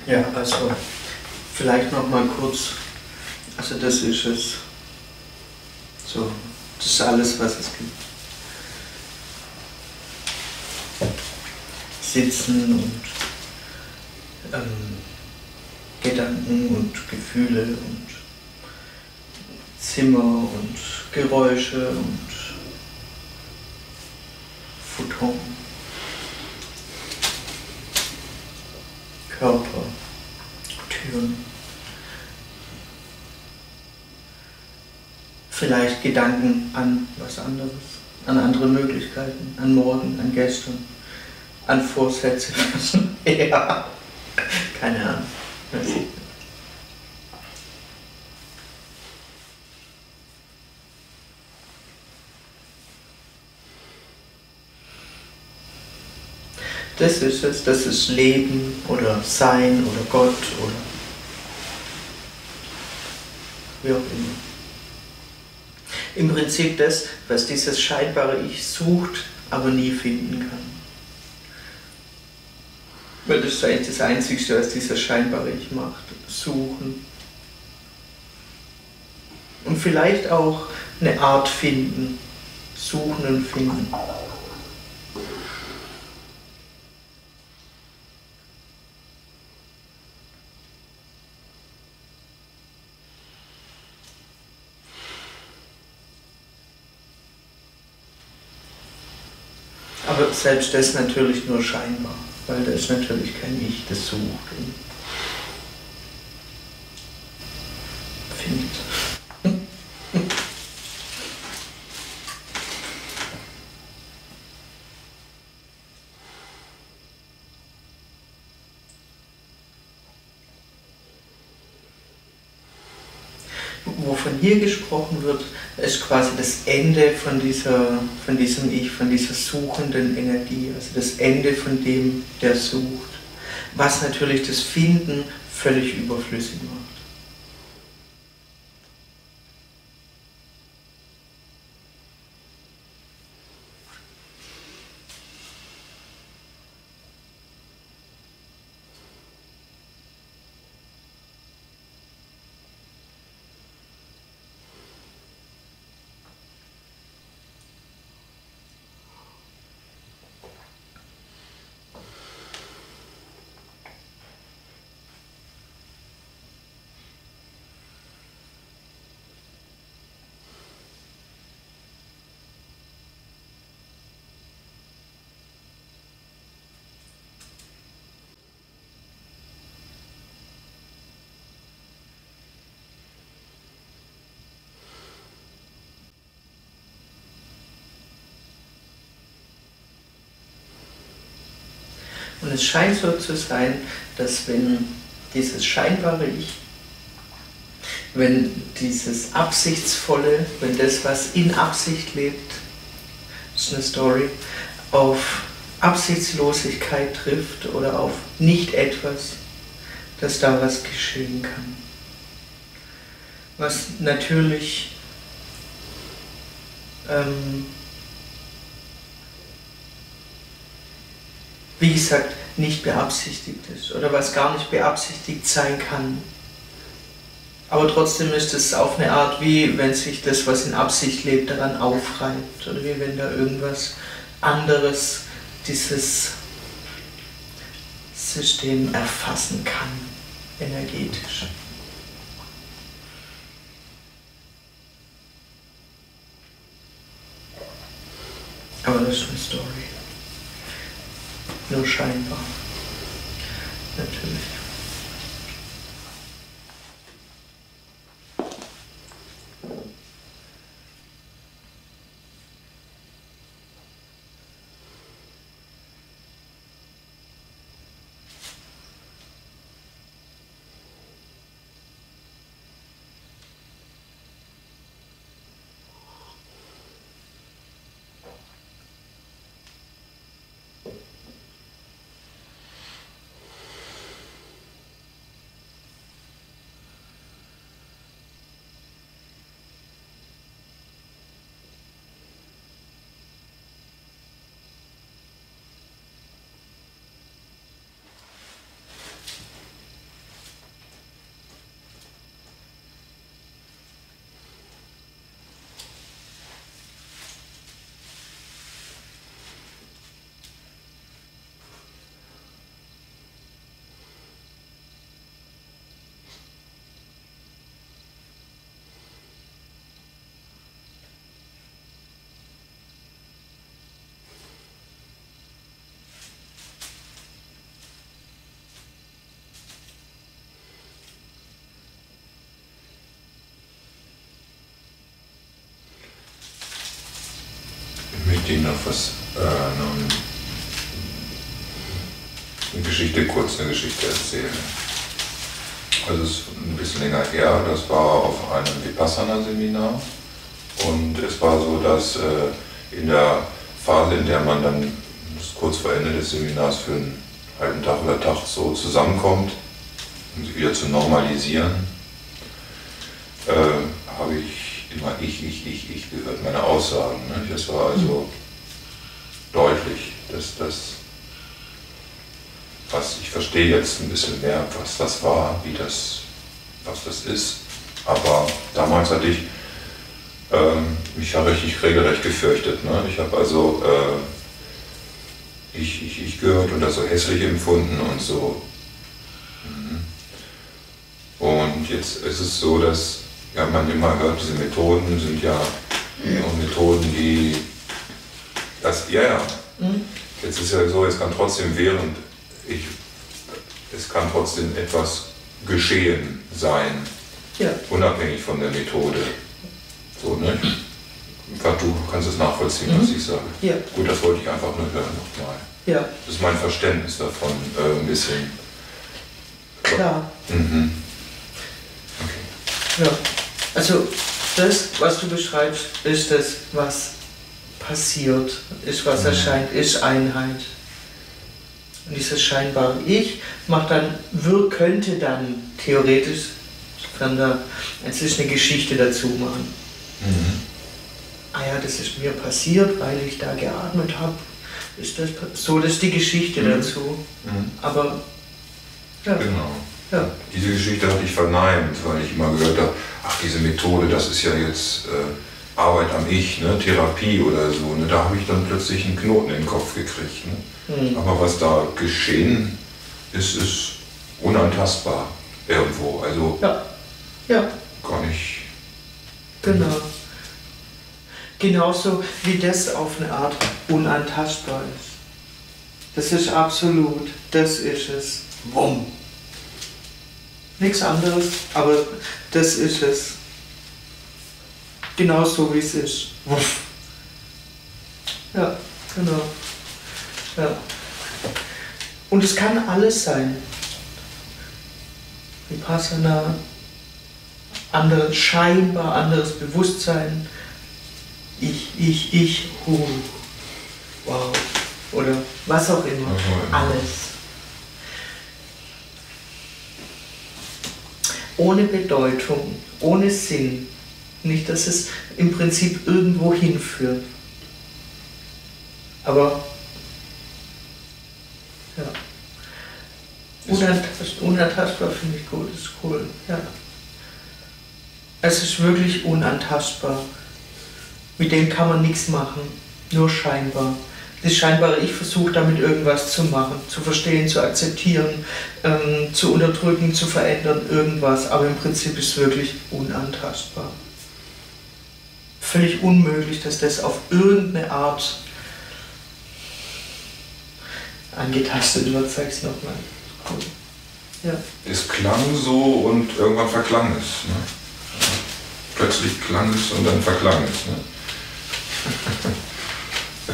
Ja, also vielleicht noch mal kurz, also das ist es, so, das ist alles, was es gibt. Sitzen und Gedanken und Gefühle und Zimmer und Geräusche und Futon, Körper, Türen. Vielleicht Gedanken an was anderes, an andere Möglichkeiten, an morgen, an gestern, an Vorsätze. Ja, keine Ahnung. Weiß ich nicht. Das ist es, das ist Leben oder Sein oder Gott oder wie auch immer. Im Prinzip das, was dieses scheinbare Ich sucht, aber nie finden kann. Weil das ist eigentlich das Einzige, was dieses scheinbare Ich macht. Suchen. Und vielleicht auch eine Art finden. Suchen und finden. Aber selbst das natürlich nur scheinbar, weil da ist natürlich kein Ich, das sucht und findet. Wovon hier gesprochen wird, ist quasi das Ende von diesem Ich, von dieser suchenden Energie, also das Ende von dem, der sucht, was natürlich das Finden völlig überflüssig macht. Und es scheint so zu sein, dass wenn dieses scheinbare Ich, wenn dieses Absichtsvolle, wenn das, was in Absicht lebt, das ist eine Story, auf Absichtslosigkeit trifft oder auf nicht etwas, dass da was geschehen kann. Was natürlich wie gesagt, nicht beabsichtigt ist oder was gar nicht beabsichtigt sein kann. Aber trotzdem ist es auf eine Art, wie wenn sich das, was in Absicht lebt, daran aufreibt oder wie wenn da irgendwas anderes dieses System erfassen kann, energetisch. Aber das ist eine Story. Nur scheinbar. Natürlich. möchte Ihnen noch was, eine Geschichte erzählen. Also es ist ein bisschen länger her, das war auf einem Vipassana-Seminar und es war so, dass in der Phase, in der man dann kurz vor Ende des Seminars für einen halben Tag oder Tag so zusammenkommt, um sich wieder zu normalisieren, habe ich immer ich gehört, meine Aussagen. Ne? Das war also deutlich, dass das, was ich verstehe jetzt ein bisschen mehr, was das war, was das ist. Aber damals hatte ich mich ja richtig regelrecht gefürchtet. Ne? Ich habe also ich gehört und das so hässlich empfunden und so. Und jetzt ist es so, dass ja, man immer hört, diese Methoden sind ja Methoden, die jetzt ist ja so, es kann trotzdem es kann trotzdem etwas geschehen sein, unabhängig von der Methode. So, ne? Du kannst es nachvollziehen, was ich sage. Ja. Gut, das wollte ich einfach nur hören nochmal. Ja. Das ist mein Verständnis davon, ein bisschen. Klar. Mhm. Okay. Ja. Also das, was du beschreibst, ist das, was passiert, ist, was erscheint, ist Einheit. Und dieses scheinbare Ich macht dann, könnte dann theoretisch, kann da eine Geschichte dazu machen. Ah ja, das ist mir passiert, weil ich da geatmet habe. Ist das so, das ist die Geschichte dazu. Aber ja. Genau. Ja. Diese Geschichte hatte ich verneint, weil ich immer gehört habe, ach, diese Methode, das ist ja jetzt Arbeit am Ich, ne? Therapie oder so. Ne? Da habe ich dann plötzlich einen Knoten in den Kopf gekriegt. Ne? Aber was da geschehen ist, ist unantastbar irgendwo. Also gar nicht. Genau. Genauso wie das auf eine Art unantastbar ist. Das ist absolut, das ist es. Wumm. Nichts anderes, aber das ist es. Genauso wie es ist. Wuff. Ja, genau. Ja. Und es kann alles sein. Vipassana, scheinbar anderes Bewusstsein. Ich, wow. Oder was auch immer. Alles. Ohne Bedeutung, ohne Sinn. Nicht, dass es im Prinzip irgendwo hinführt. Aber ja. Unantastbar finde ich gut, ist cool. Ja. Es ist wirklich unantastbar. Mit dem kann man nichts machen, nur scheinbar. Das scheinbare Ich versucht damit irgendwas zu machen, zu verstehen, zu akzeptieren, zu unterdrücken, zu verändern, irgendwas. Aber im Prinzip ist es wirklich unantastbar. Völlig unmöglich, dass das auf irgendeine Art angetastet wird, sag ich nochmal. Cool. Ja. Es klang so und irgendwann verklang es. Ne? Plötzlich klang es und dann verklang es. Ne? Ja.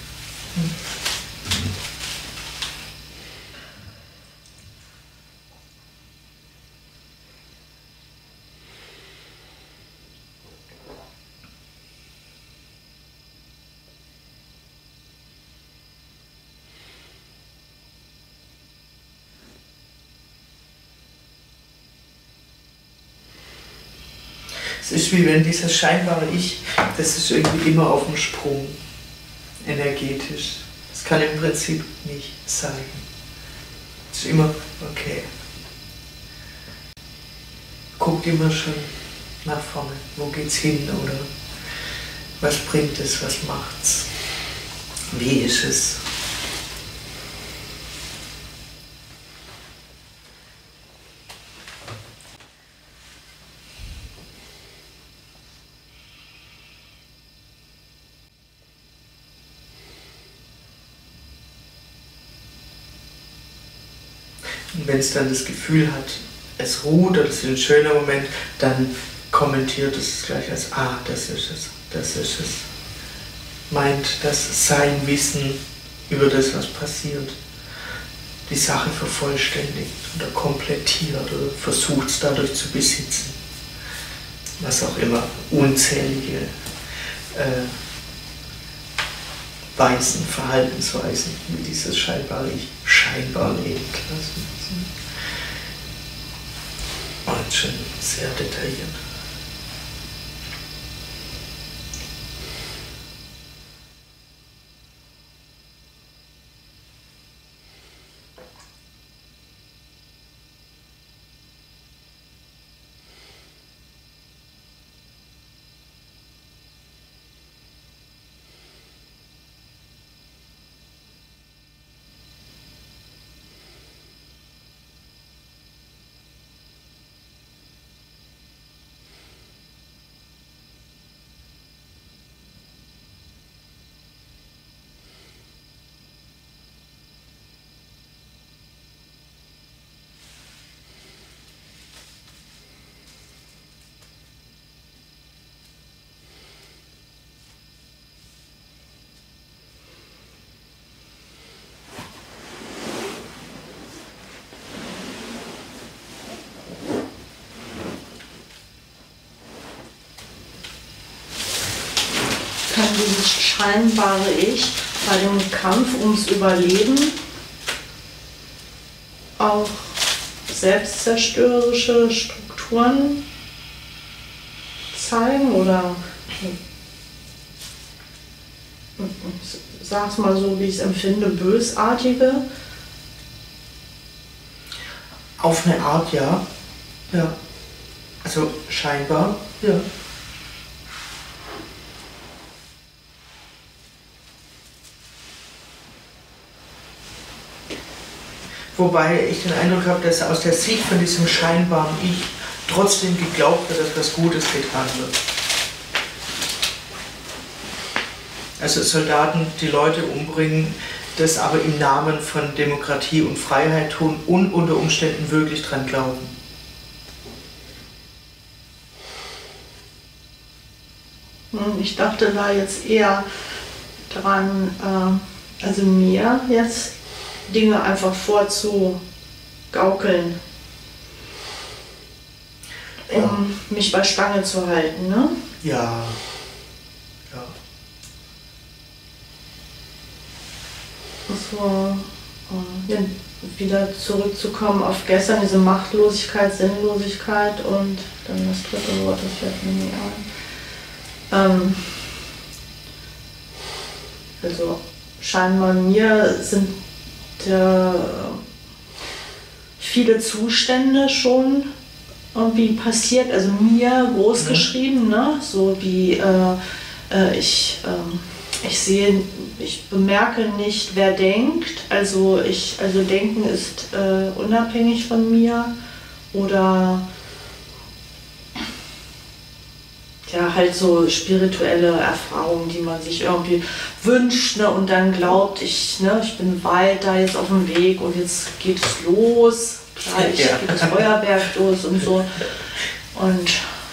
Es ist wie wenn dieses scheinbare Ich, das ist irgendwie immer auf dem Sprung, energetisch. Das kann im Prinzip nicht sein. Es ist immer, okay. Guckt immer schon nach vorne, wo geht's hin oder was bringt es, was macht's, wie ist es. Und wenn es dann das Gefühl hat, es ruht oder es ist ein schöner Moment, dann kommentiert es gleich als, das ist es, das ist es. meint, dass sein Wissen über das, was passiert, die Sache vervollständigt oder komplettiert oder versucht es dadurch zu besitzen. Was auch immer, unzählige Weisen, Verhaltensweisen, wie dieses scheinbare Ich scheinbar leben lassen. Und schon sehr detailliert. Kann dieses scheinbare Ich bei dem Kampf ums Überleben auch selbstzerstörerische Strukturen zeigen oder sag's mal so, wie ich es empfinde, bösartige? Auf eine Art ja. Ja. Also scheinbar, ja. Wobei ich den Eindruck habe, dass aus der Sicht von diesem scheinbaren Ich trotzdem geglaubt wird, dass was Gutes getan wird. Also Soldaten, die Leute umbringen, das aber im Namen von Demokratie und Freiheit tun und unter Umständen wirklich dran glauben. Ich dachte da jetzt eher dran, also mir jetzt Dinge einfach vorzugaukeln, um mich bei Stange zu halten, ne? Ja. Ja. So, wieder zurückzukommen auf gestern, diese Machtlosigkeit, Sinnlosigkeit und dann das dritte Wort, das fällt mir nicht ein. Also scheinbar mir sind viele Zustände schon irgendwie passiert, also mir groß geschrieben, ne? So wie ich sehe, ich bemerke nicht, wer denkt, also Denken ist unabhängig von mir oder ja, halt so spirituelle Erfahrungen, die man sich irgendwie wünscht, ne, und dann glaubt, ich bin weiter jetzt auf dem Weg und jetzt geht es los, gleich geht das Feuerwerk los und so. Und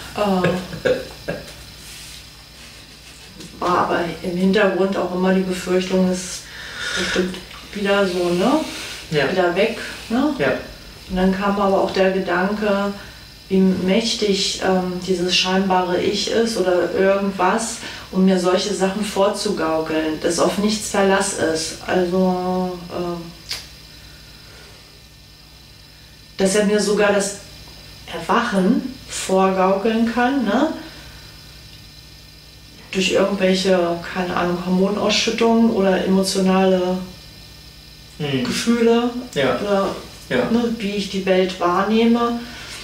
war aber im Hintergrund auch immer die Befürchtung, es ist bestimmt wieder so, ne? Ja. Wieder weg. Ne? Ja. Und dann kam aber auch der Gedanke, wie mächtig dieses scheinbare Ich ist oder irgendwas, um mir solche Sachen vorzugaukeln, das auf nichts Verlass ist. Also, dass er mir sogar das Erwachen vorgaukeln kann, ne? Durch irgendwelche, keine Ahnung, Hormonausschüttungen oder emotionale Gefühle oder ne, wie ich die Welt wahrnehme.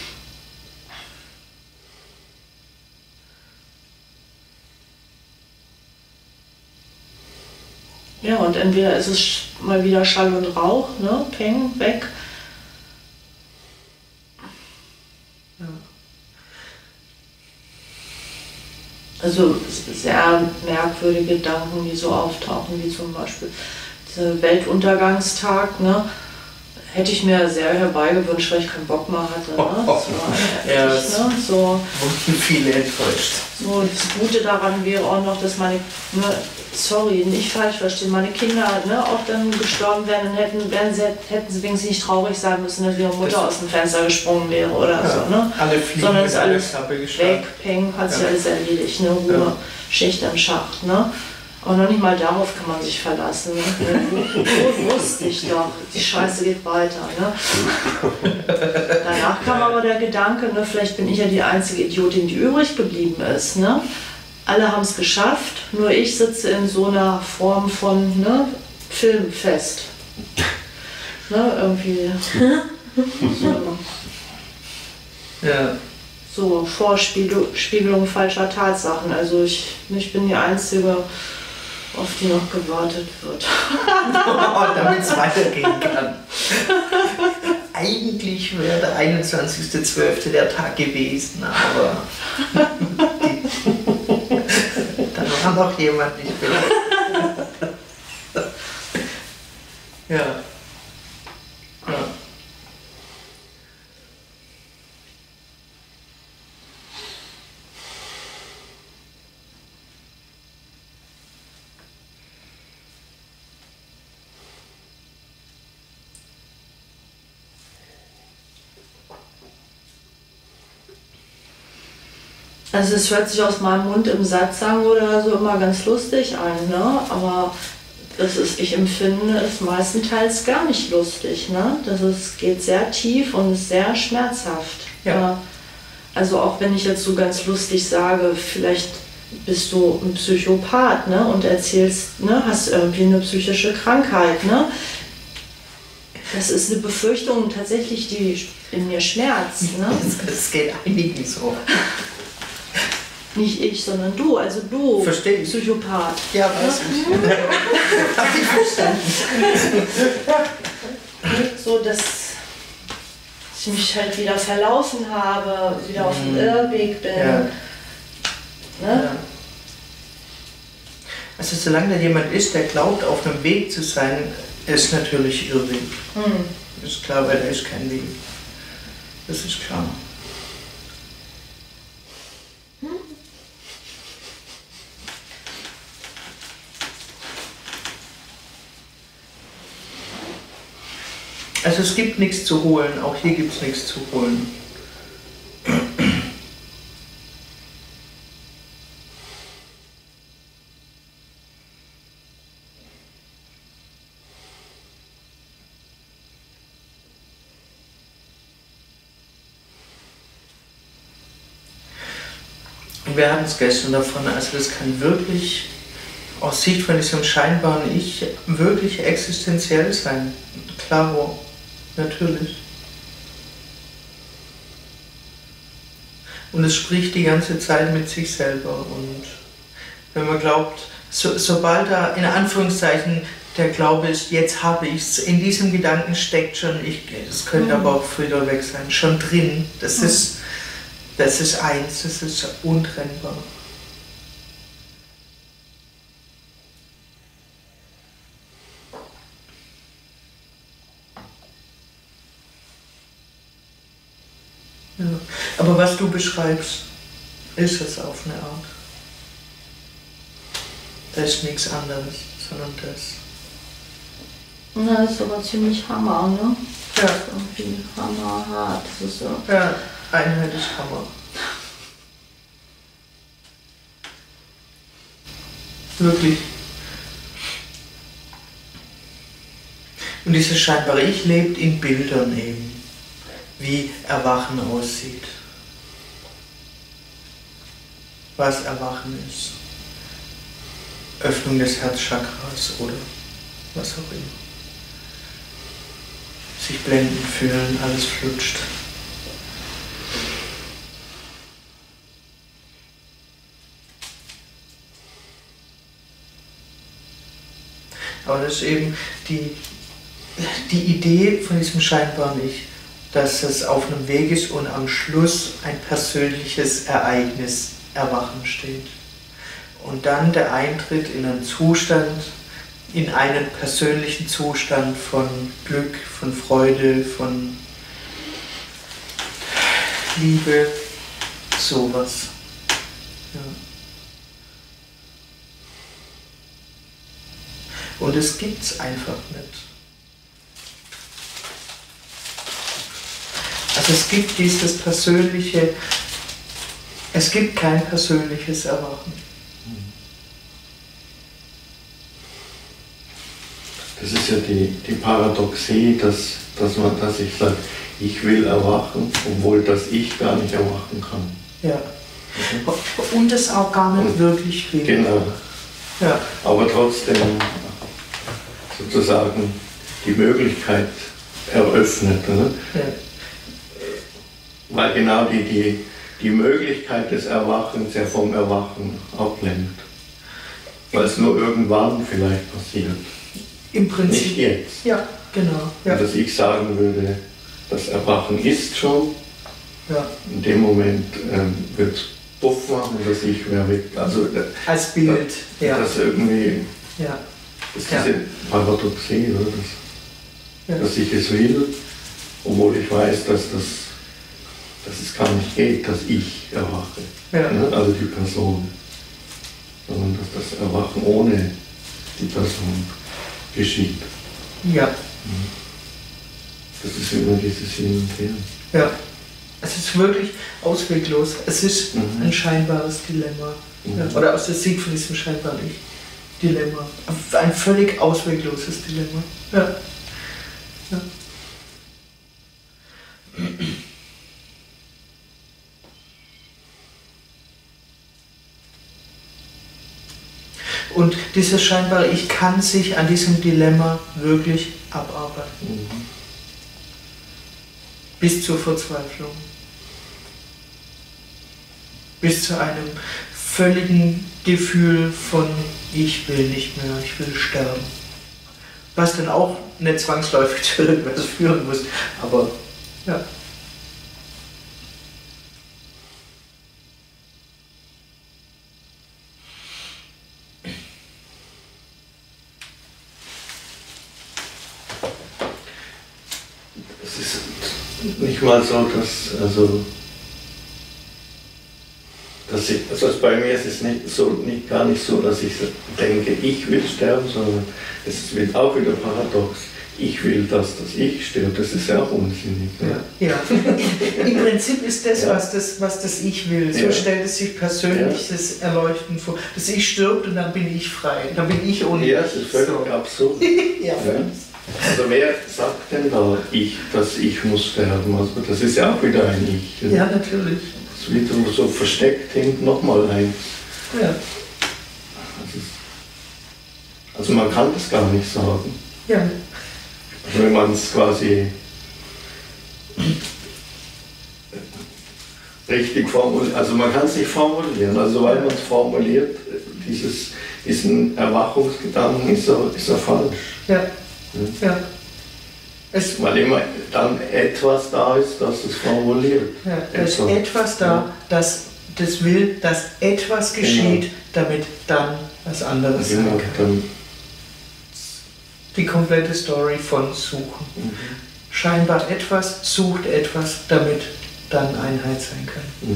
Ja, und entweder ist es mal wieder Schall und Rauch, ne? Peng, weg. Ja. Also sehr merkwürdige Gedanken, die so auftauchen, wie zum Beispiel dieser Weltuntergangstag, ne? hätte ich mir sehr herbeigewünscht, weil ich keinen Bock mehr hatte. Ne? Das war ja, heftig, ne? So, viele enttäuscht. So, das Gute daran wäre auch noch, dass meine, ne, sorry, nicht falsch verstehen, meine Kinder ne, auch dann gestorben wären, dann hätten sie wenigstens nicht traurig sein müssen, dass ihre Mutter aus dem Fenster gesprungen wäre oder so. Ne? Sondern ist alles weg, peng, hat sich alles erledigt, ne? Ruhe, Schicht am Schacht. Ne? Aber noch nicht mal darauf kann man sich verlassen. Ne? Wusste ich doch, die Scheiße geht weiter. Ne? Danach kam aber der Gedanke, ne, vielleicht bin ich ja die einzige Idiotin, die übrig geblieben ist. Ne? Alle haben es geschafft, nur ich sitze in so einer Form von ne, Filmfest. Ne, irgendwie. So. Ja. So, Vorspiegelung falscher Tatsachen. Also ich bin die Einzige, auf die noch gewartet wird. Damit es weitergehen kann. Eigentlich wäre der 21.12. der Tag gewesen, aber dann war noch jemand nicht bereit. Ja. Ja. Also es hört sich aus meinem Mund im Satz sagen oder so immer ganz lustig an, ne? Aber ich empfinde es meistenteils gar nicht lustig, ne? Geht sehr tief und ist sehr schmerzhaft. Ja. Also auch wenn ich jetzt so ganz lustig sage, vielleicht bist du ein Psychopath, ne? Und erzählst, ne, hast irgendwie eine psychische Krankheit, ne? Das ist eine Befürchtung tatsächlich, die in mir schmerzt, ne? Das geht einigen so. Nicht ich, sondern du, also du, verstehe ich. Psychopath. Ja, weiß ich. Hab ich verstanden. So, dass ich mich halt wieder verlaufen habe, wieder auf dem Irrweg bin. Ja. Ne? Ja. Also solange da jemand ist, der glaubt, auf einem Weg zu sein, ist natürlich Irrweg. Ist klar, weil da ist kein Weg. Das ist klar. Also es gibt nichts zu holen, auch hier gibt es nichts zu holen. Und wir hatten es gestern davon, also das kann wirklich aus Sicht von diesem scheinbaren Ich wirklich existenziell sein. Klaro. Natürlich. Und es spricht die ganze Zeit mit sich selber. Und wenn man glaubt, sobald da in Anführungszeichen der Glaube ist, jetzt habe ich es, in diesem Gedanken steckt schon, das könnte aber auch früher weg sein, schon drin. Das ist eins, das ist untrennbar. Ja. Aber was du beschreibst, ist es auf eine Art. Da ist nichts anderes, sondern das. Na, das ist aber ziemlich Hammer, ne? Ja. Das ist irgendwie hammerhart. Das ist so. Ja, einheitlich Hammer. Wirklich. Und dieses scheinbare Ich lebt in Bildern eben. Wie Erwachen aussieht. Was Erwachen ist. Öffnung des Herzchakras oder was auch immer. Sich blenden fühlen, alles flutscht. Aber das ist eben die Idee von diesem scheinbaren Ich, dass es auf einem Weg ist und am Schluss ein persönliches Ereignis, Erwachen steht. Und dann der Eintritt in einen Zustand, in einen persönlichen Zustand von Glück, von Freude, von Liebe, sowas. Ja. Und es gibt's einfach nicht. Also es gibt dieses persönliche, es gibt kein persönliches Erwachen. Das ist ja die Paradoxie, dass ich sage, ich will erwachen, obwohl das ich gar nicht erwachen kann. Ja. Und es auch gar nicht wirklich will. Genau. Ja. Aber trotzdem sozusagen die Möglichkeit eröffnet. Ne? Ja. Weil genau die Möglichkeit des Erwachens ja vom Erwachen ablenkt. Weil es nur irgendwann vielleicht passiert. Im Prinzip. Nicht jetzt. Ja, genau. Ja. Und dass ich sagen würde, das Erwachen ist schon. Ja. In dem Moment wird es puff machen, dass ich mehr weg. Also, als Bild. Das irgendwie. Ja. Das ist diese Paradoxie, oder? Dass ich es will, obwohl ich weiß, dass es gar nicht geht, dass ich erwache. Ja. Ne? Also die Person. Sondern dass das Erwachen ohne die Person geschieht. Ja. Das ist immer dieses Hin und Her. Ja. Es ist wirklich ausweglos. Es ist ein scheinbares Dilemma. Ja. Oder aus der Sicht von diesem scheinbaren Dilemma. Ein völlig auswegloses Dilemma. Ja. Ja. Und dieses scheinbare Ich kann sich an diesem Dilemma wirklich abarbeiten. Bis zur Verzweiflung. Bis zu einem völligen Gefühl von ich will nicht mehr, ich will sterben. Was dann auch nicht zwangsläufig zu irgendwas führen muss, aber ja. Es ist nicht mal so, dass bei mir ist es gar nicht so, dass ich denke, ich will sterben, sondern es wird auch wieder paradox. Ich will, dass das Ich stirbt, das ist ja auch unsinnig. Ne? Ja. Im Prinzip ist das, was das Ich will. So stellt es sich persönliches Erleuchten vor. Das Ich stirbt und dann bin ich frei. Dann bin ich ohne Ja, das ist völlig absurd. Ja. Also wer sagt denn da dass ich muss sterben? Also das ist ja auch wieder ein Ich. Ja, natürlich. Das wird so versteckt hinten nochmal eins. Ja. Also man kann das gar nicht sagen. Ja. Wenn man es quasi richtig formuliert, also man kann es nicht formulieren, also weil man es formuliert, diesen Erwachungsgedanken ist er falsch. Ja. Ja. Weil immer dann etwas da ist, das es formuliert. Ja, da ist etwas da, das will, dass etwas geschieht, damit dann was anderes sein kann. Die komplette Story von Suchen. Scheinbar etwas sucht etwas, damit dann Einheit sein kann.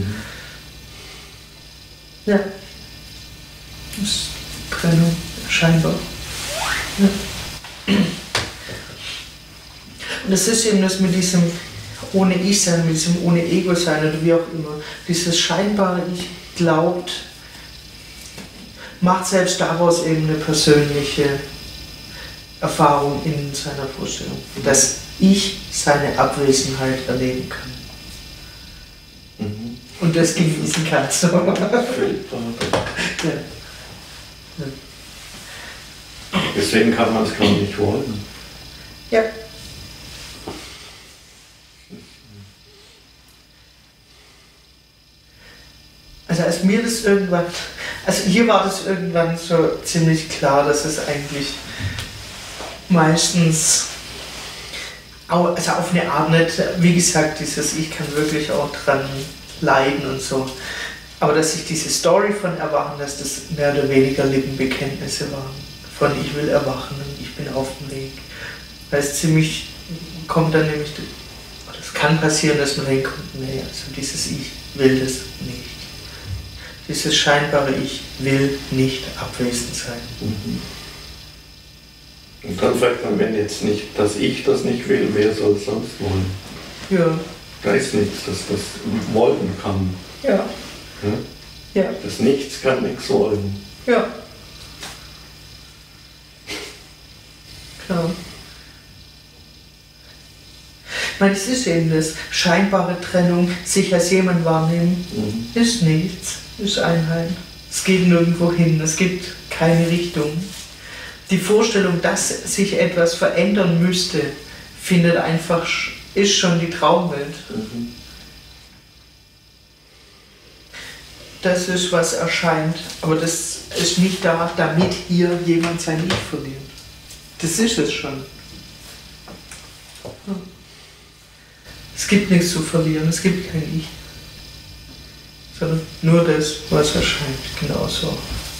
Ja. Das ist Trennung, scheinbar. Ja. Und das ist eben das mit diesem ohne Ich-Sein, mit diesem ohne Ego-Sein oder wie auch immer. Dieses scheinbare Ich glaubt, macht selbst daraus eben eine persönliche Erfahrung in seiner Vorstellung, dass ich seine Abwesenheit erleben kann. Und das genießen kann. So. Deswegen kann man es gar nicht wollen. Ja. Also als mir das irgendwann, also hier war das irgendwann so ziemlich klar, dass es eigentlich meistens, also auf eine Art nicht, wie gesagt, ich kann wirklich auch dran leiden und so, aber dass ich diese Story von Erwachen, dass das mehr oder weniger Lippenbekenntnisse waren von ich will erwachen und ich bin auf dem Weg. Weil es ziemlich, kommt dann nämlich, es kann passieren, dass man denkt, nee, also dieses Ich will das nicht. Dieses scheinbare Ich will nicht abwesend sein. Und dann sagt man, wenn jetzt nicht, dass ich das nicht will, wer soll es sonst wollen? Ja. Da ist nichts, das wollen kann. Ja. Ja. Das Nichts kann nichts wollen. Ja. Klar. Ich meine, es ist eben das scheinbare Trennung, sich als jemand wahrnehmen, ist nichts, ist Einheit. Es geht nirgendwo hin, es gibt keine Richtung. Die Vorstellung, dass sich etwas verändern müsste, findet einfach, ist schon die Traumwelt. Das ist, was erscheint, aber das ist nicht da, damit hier jemand sein Ich verliert. Das ist es schon. Es gibt nichts zu verlieren, es gibt kein Ich. Sondern nur das, was erscheint, genauso.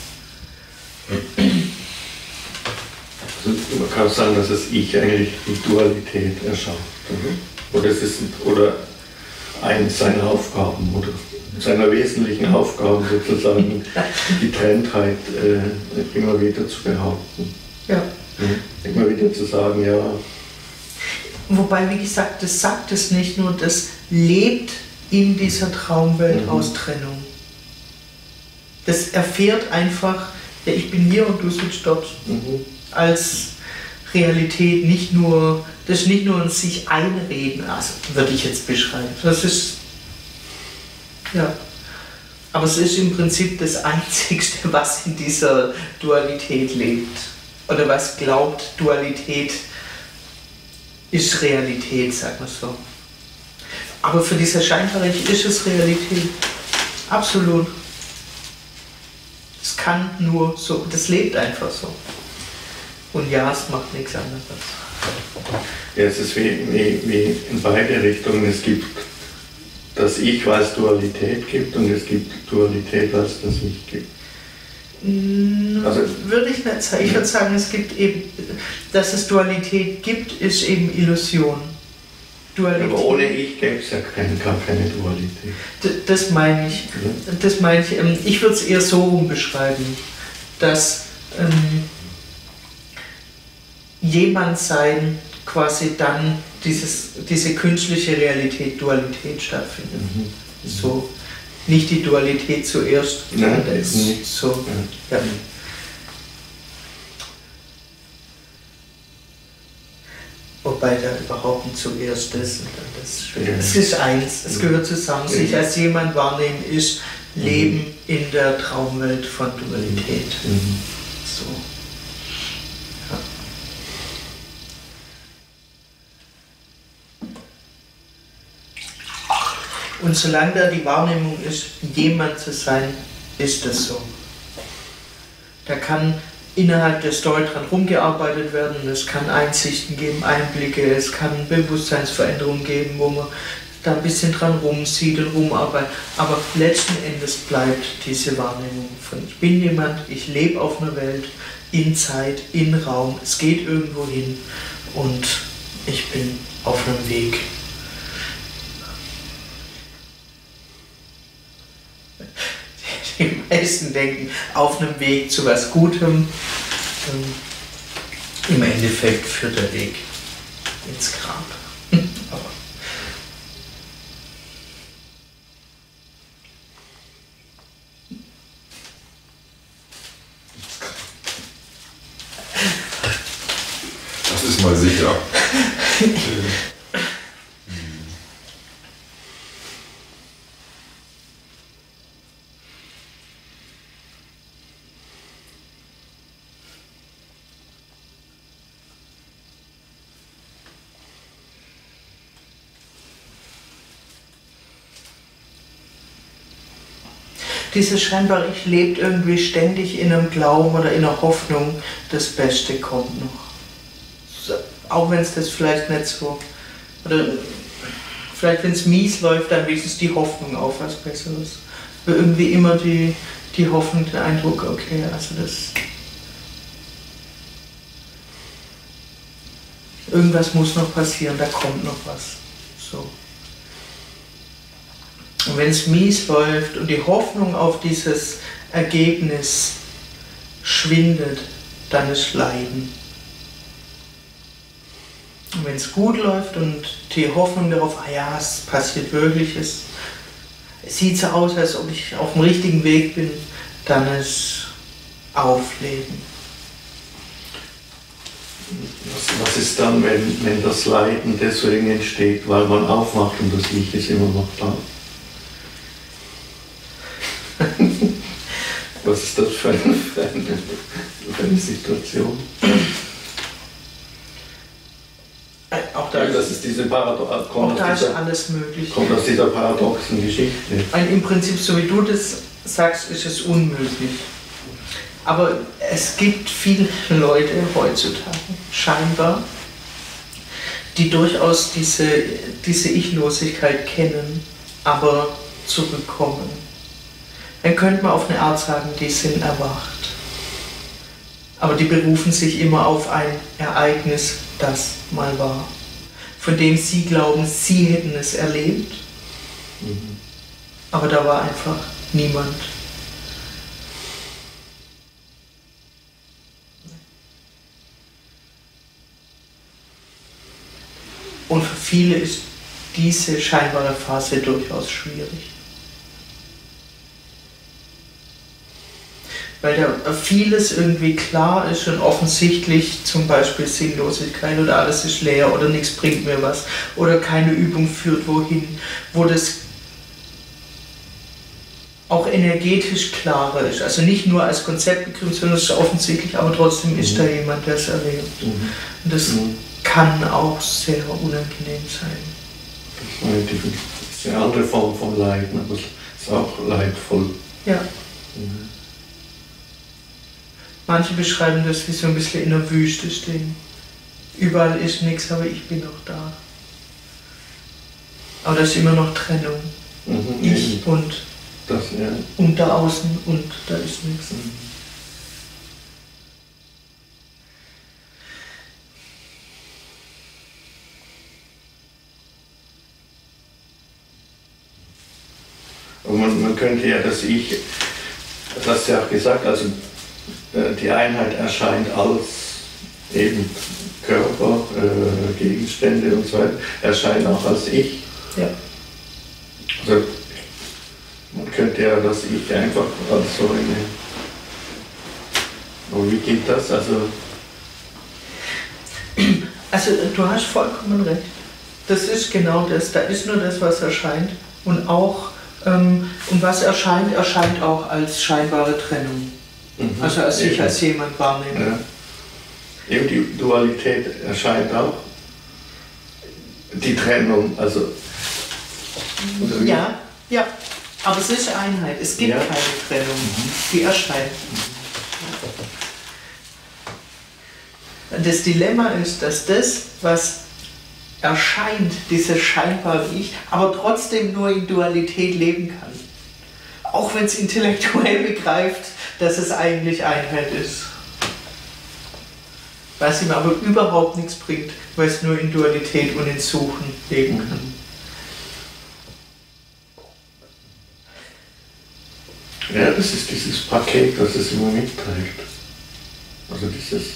Also man kann sagen, dass das Ich eigentlich die Dualität erschafft. Oder eine seiner Aufgaben oder seiner wesentlichen Aufgaben sozusagen die Trenntheit immer wieder zu behaupten. Ja. Immer wieder zu sagen, ja. Wobei, wie gesagt, das sagt es nicht nur, das lebt in dieser Traumwelt aus Trennung. Das erfährt einfach, ja, ich bin hier und du sitzt dort. Als Realität, das ist nicht nur ein sich einreden, also würde ich jetzt beschreiben. Das ist, ja. Aber es ist im Prinzip das Einzigste, was in dieser Dualität lebt. Oder was glaubt, Dualität ist Realität, sagen wir so. Aber für diese scheinbare Ich ist es Realität. Absolut. Es kann nur so, das lebt einfach so. Und ja, es macht nichts anderes. Ja, es ist wie in beide Richtungen. Es gibt das Ich, weil es Dualität gibt, und es gibt Dualität, weil es das Ich gibt. Also, würde ich nicht sagen. Ich würde sagen, es gibt eben, dass es Dualität gibt, ist eben Illusion. Dualität. Aber ohne Ich gäbe es ja gar keine Dualität. Das meine ich. Das meine ich. Ich würde es eher so rum beschreiben, dass jemand sein quasi dann diese künstliche Realität, Dualität stattfindet. So. Nicht die Dualität zuerst, sondern das so. Ja. Wobei da überhaupt nicht zuerst ist. Es ist eins, es gehört zusammen. Sich als jemand wahrnehmen ist Leben in der Traumwelt von Dualität. So. Ja. Und solange da die Wahrnehmung ist, jemand zu sein, ist das so. Da kann innerhalb der Story dran rumgearbeitet werden, es kann Einsichten geben, Einblicke, es kann Bewusstseinsveränderungen geben, wo man da ein bisschen dran rumsieht und rumarbeitet. Aber letzten Endes bleibt diese Wahrnehmung von ich bin jemand, ich lebe auf einer Welt, in Zeit, in Raum, es geht irgendwo hin und ich bin auf einem Weg. Die meisten denken, auf einem Weg zu was Gutem. Im Endeffekt führt der Weg ins Grab. Aber das ist mal sicher. dieses scheinbare Ich lebt irgendwie ständig in einem Glauben oder in einer Hoffnung, das Beste kommt noch. Auch wenn es das vielleicht nicht so, oder vielleicht wenn es mies läuft, dann wenigstens die Hoffnung auf was Besseres. Aber irgendwie immer die Hoffnung, der Eindruck, okay, also das irgendwas muss noch passieren, da kommt noch was. So. Und wenn es mies läuft und die Hoffnung auf dieses Ergebnis schwindet, dann ist Leiden. Und wenn es gut läuft und die Hoffnung darauf, ja, es passiert wirklich, es sieht so aus, als ob ich auf dem richtigen Weg bin, dann ist Aufleben. Was ist dann, wenn das Leiden deswegen entsteht, weil man aufwacht und das Ich ist immer noch da? Was ist das für eine Situation? Auch da das ist diese ist alles möglich. Kommt aus dieser paradoxen Geschichte. Im Prinzip, so wie du das sagst, ist es unmöglich. Aber es gibt viele Leute heutzutage, scheinbar, die durchaus diese Ich-Losigkeit kennen, aber zurückkommen. Dann könnte man auf eine Art sagen, die sind erwacht. Aber die berufen sich immer auf ein Ereignis, das mal war, von dem sie glauben, sie hätten es erlebt. Aber da war einfach niemand. Und für viele ist diese scheinbare Phase durchaus schwierig. Weil da vieles irgendwie klar ist und offensichtlich, zum Beispiel Sinnlosigkeit oder alles ist leer oder nichts bringt mir was oder keine Übung führt wohin, wo das auch energetisch klarer ist. Also nicht nur als Konzept begriffen, sondern es ist offensichtlich, aber trotzdem ist da jemand, der es erlebt. Und das kann auch sehr unangenehm sein. Das ist eine andere Form von Leiden, aber es ist auch leidvoll. Ja. Manche beschreiben das wie so ein bisschen in der Wüste stehen. Überall ist nichts, aber ich bin noch da. Aber da ist immer noch Trennung. Ich und das, ja. Und da außen und da ist nichts. Und man könnte ja das Ich, das hast du ja auch gesagt, also die Einheit erscheint als eben Körper, Gegenstände und so weiter, erscheint auch als Ich. Ja. Also man könnte ja das Ich einfach als so eine... Und wie geht das? Also du hast vollkommen recht. Das ist genau das. Da ist nur das, was erscheint. Und auch, und was erscheint, erscheint auch als scheinbare Trennung. Also als ich als jemand wahrnehme. Ja. Eben die Dualität erscheint auch. Die Trennung, also... Ja, ja. Aber es ist Einheit. Es gibt keine Trennung. Die erscheint. Das Dilemma ist, dass das, was erscheint, dieses scheinbare Ich, aber trotzdem nur in Dualität leben kann. Auch wenn es intellektuell begreift, dass es eigentlich Einheit ist. Was ihm aber überhaupt nichts bringt, weil es nur in Dualität und in Suchen leben kann. Ja, das ist dieses Paket, das es immer mitteilt. Also dieses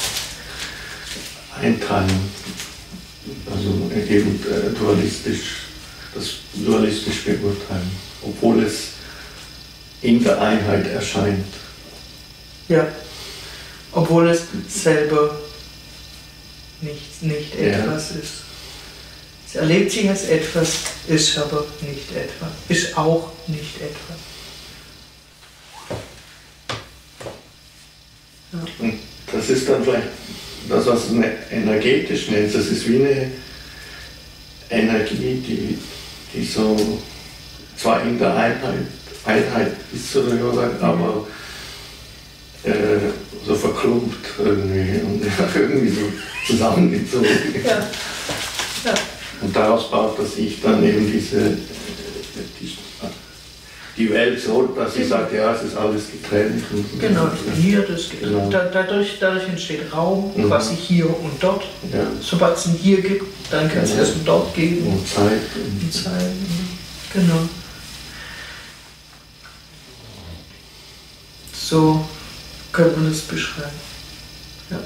Einteilen. Also eben das dualistisch beurteilen, obwohl es in der Einheit erscheint. Ja, obwohl es selber nicht etwas ist. Es erlebt sich als etwas, ist aber nicht etwas, ist auch nicht etwas. Ja. Und das ist dann vielleicht das, was du energetisch nennst. Das ist wie eine Energie, die so zwar in der Einheit ist, aber so verklumpt irgendwie und irgendwie so zusammengezogen. Ja. Ja. Und daraus baut das Ich dann eben die Welt so, dass sie sagt, ja, es ist alles getrennt. Genau, hier, das geht. Genau. Dadurch entsteht Raum, quasi hier und dort. Ja. Sobald es ein Hier gibt, dann kann es erst ein Dort geben. Und Zeit. Und Zeit, genau. So könnte man das beschreiben. Ja.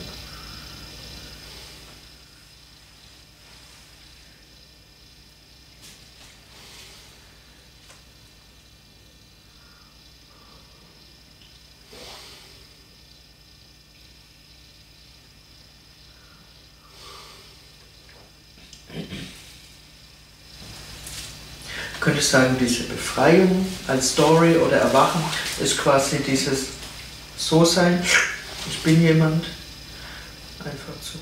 Ich könnte sagen, diese Befreiung als Story oder Erwachen ist quasi dieses So-Sein, ich bin jemand, einfach so.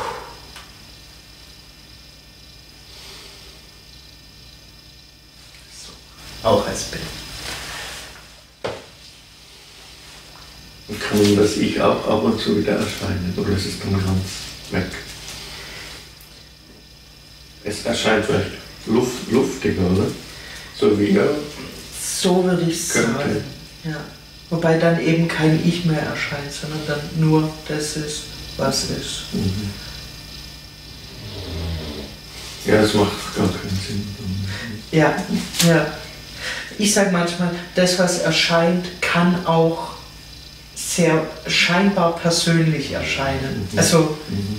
Auch als Bild. Und kann das Ich auch ab und zu wieder erscheinen, oder ist es dann ganz weg? Es erscheint vielleicht luftiger, oder? So wie er. So würde ich sagen. Ja. Wobei dann eben kein Ich mehr erscheint, sondern dann nur das ist, was ist. Mhm. Ja, das macht gar keinen Sinn. Ja, ja. Ich sage manchmal, das, was erscheint, kann auch sehr scheinbar persönlich erscheinen. Also,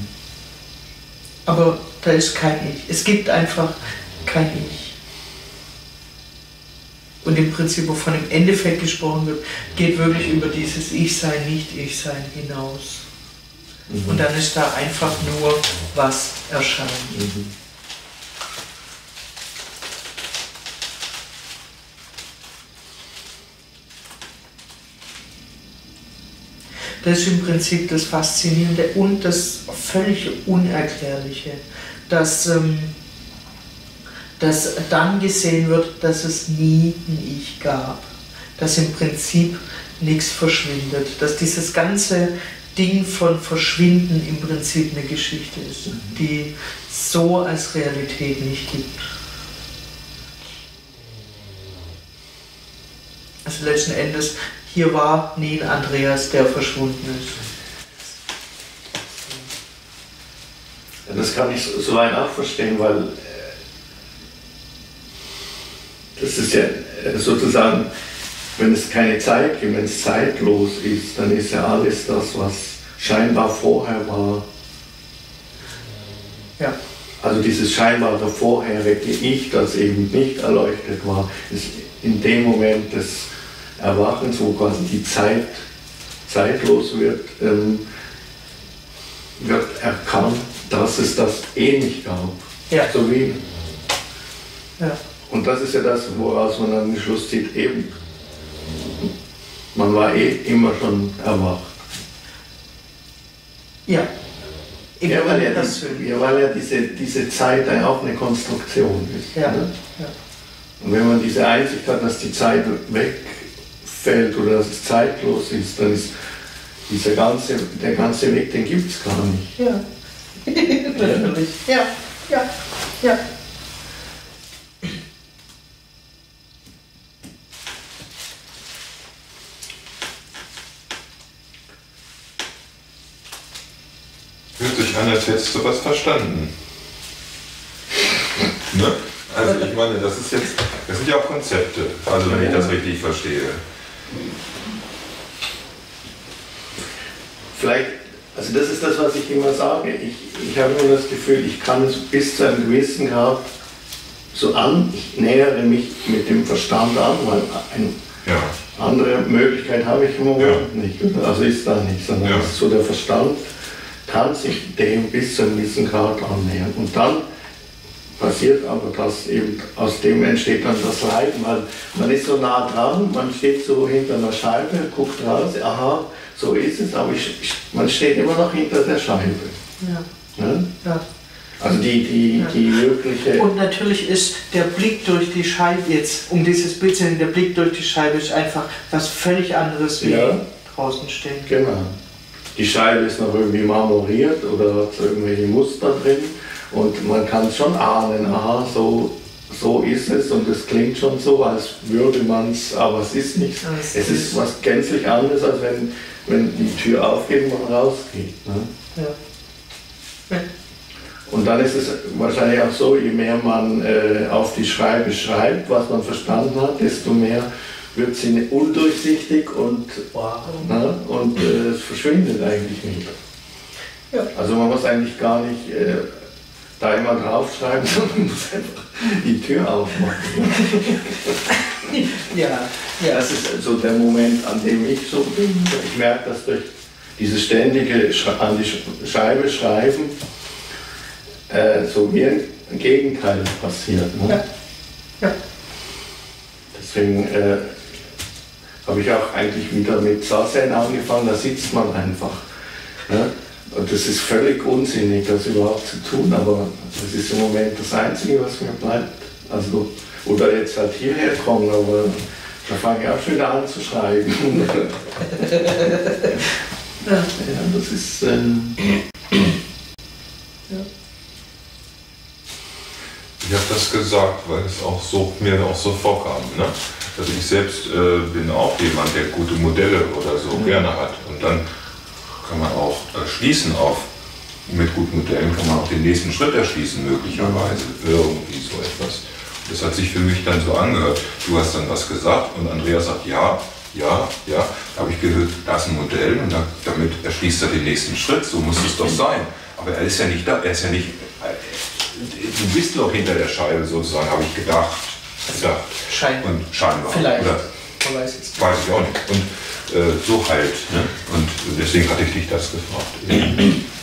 aber da ist kein Ich. Es gibt einfach kein Ich. Und im Prinzip, wovon im Endeffekt gesprochen wird, geht wirklich über dieses Ich-Sein, Nicht-Ich-Sein hinaus. Und dann ist da einfach nur, was erscheint. Das ist im Prinzip das Faszinierende und das völlig Unerklärliche, dass dann gesehen wird, dass es nie ein Ich gab, dass im Prinzip nichts verschwindet, dass dieses ganze Ding von Verschwinden im Prinzip eine Geschichte ist, die so als Realität nicht gibt. Also letzten Endes, hier war nie ein Andreas, der verschwunden ist. Das kann ich so weit auch verstehen, weil das ist ja sozusagen, wenn es keine Zeit gibt, wenn es zeitlos ist, dann ist ja alles das, was scheinbar vorher war. Ja. Also dieses scheinbare vorherige Ich, das eben nicht erleuchtet war, ist in dem Moment des Erwachens, wo quasi die Zeit zeitlos wird, wird erkannt, dass es das eh nicht gab. Ja. So wie. Ja. Und das ist ja das, woraus man dann am Schluss sieht, eben, man war eh immer schon erwacht. Ja. Ja, weil ja diese Zeit auch eine Konstruktion ist. Ja. Ne? Ja. Und wenn man diese Einsicht hat, dass die Zeit wegfällt oder dass es zeitlos ist, dann ist der ganze Weg, den gibt es gar nicht. Ja. Natürlich. Ja. Ja. Ja. Hört sich an, als hättest du was verstanden. Ne? Also ich meine, das sind ja auch Konzepte, also wenn ich das richtig verstehe. Vielleicht, also das ist das, was ich immer sage. Ich habe immer das Gefühl, ich kann es bis zu einem gewissen Grad so an, ich nähere mich mit dem Verstand an, weil eine andere Möglichkeit habe ich im Moment nicht. Also ist da nicht, sondern es ist so, der Verstand kann sich dem bis zu einem gewissen Grad annähern. Und dann passiert aber das eben, aus dem entsteht dann das Leiden, weil man ist so nah dran, man steht so hinter einer Scheibe, guckt raus, aha, so ist es, aber man steht immer noch hinter der Scheibe. Ja. Ne? Ja. Also die mögliche... Und natürlich ist der Blick durch die Scheibe jetzt, um dieses Bild zu sehen, der Blick durch die Scheibe ist einfach was völlig anderes wie draußen stehen. Genau. Die Scheibe ist noch irgendwie marmoriert oder hat irgendwelche Muster drin und man kann schon ahnen, aha, so so ist es und es klingt schon so, als würde man es, aber es ist nicht. Es ist was gänzlich anderes, als wenn die Tür aufgeht und man rausgeht. Ne? Ja. Und dann ist es wahrscheinlich auch so, je mehr man auf die Scheibe schreibt, was man verstanden hat, desto mehr wird sie undurchsichtig und es verschwindet eigentlich nicht. Ja. Also man muss eigentlich gar nicht da immer draufschreiben, sondern man muss einfach die Tür aufmachen. Ja. Das ist so der Moment, an dem ich so bin. Ich merke, dass durch dieses ständige an die Scheibe schreiben so wie ein Gegenteil passiert. Ne? Ja. Deswegen habe ich auch eigentlich wieder mit Zazen angefangen, da sitzt man einfach. Ne? Und das ist völlig unsinnig, das überhaupt zu tun, aber das ist im Moment das Einzige, was mir bleibt. Also, oder jetzt halt hierher kommen, aber da fange ich auch schon wieder an zu schreiben. Ja, das ist... Ich habe das gesagt, weil es auch so, mir auch so vorkam. Ne? Also ich selbst bin auch jemand, der gute Modelle oder so gerne hat. Und dann kann man auch schließen mit guten Modellen kann man auch den nächsten Schritt erschließen, möglicherweise. Irgendwie so etwas. Und das hat sich für mich dann so angehört. Du hast dann was gesagt und Andreas sagt ja. Da habe ich gehört, das ist ein Modell und damit erschließt er den nächsten Schritt. So muss es doch sein. Aber er ist ja nicht da, er ist ja nicht... Du bist noch hinter der Scheibe sozusagen, habe ich gedacht. Scheinbar. Vielleicht. Oder, weiß ich auch nicht. Und so halt. Ne? Und deswegen hatte ich dich das gefragt.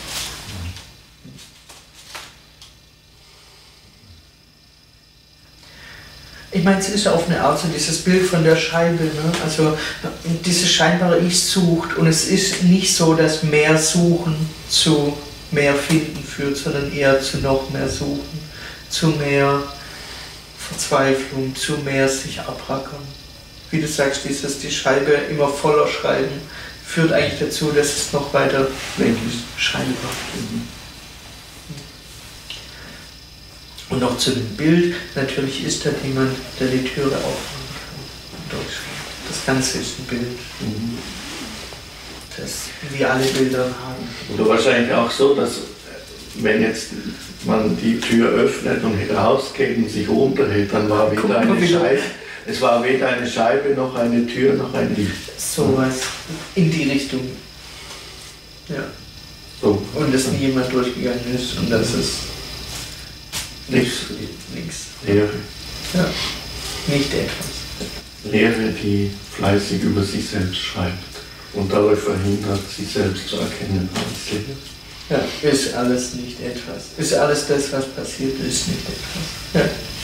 Ich meine, es ist auf eine Art so dieses Bild von der Scheibe, ne? Also dieses scheinbare Ich sucht und es ist nicht so, dass mehr Suchen zu mehr Finden führt, sondern eher zu noch mehr Suchen, zu mehr Verzweiflung, zu mehr sich abrackern. Wie du sagst, die Scheibe immer voller schreiben, führt eigentlich dazu, dass es noch weiter weg ist, scheinbar. Und noch zu dem Bild, natürlich ist da jemand, der die Türe aufmachen kann und durchschaut. Das Ganze ist ein Bild. Das wir alle Bilder haben. Oder wahrscheinlich auch so, dass wenn jetzt man die Tür öffnet und rausgeht und sich umdreht, dann war wieder eine Scheibe. Es war weder eine Scheibe noch eine Tür noch ein Licht. Sowas in die Richtung. Ja. So. Und dass nie jemand durchgegangen ist und das ist nichts. Leere. Ja. Nicht etwas. Leere, die fleißig über sich selbst schreibt und dadurch verhindert, sich selbst zu erkennen als Leere. Ja, ist alles nicht etwas. Ist alles das, was passiert, ist nicht etwas. Ja.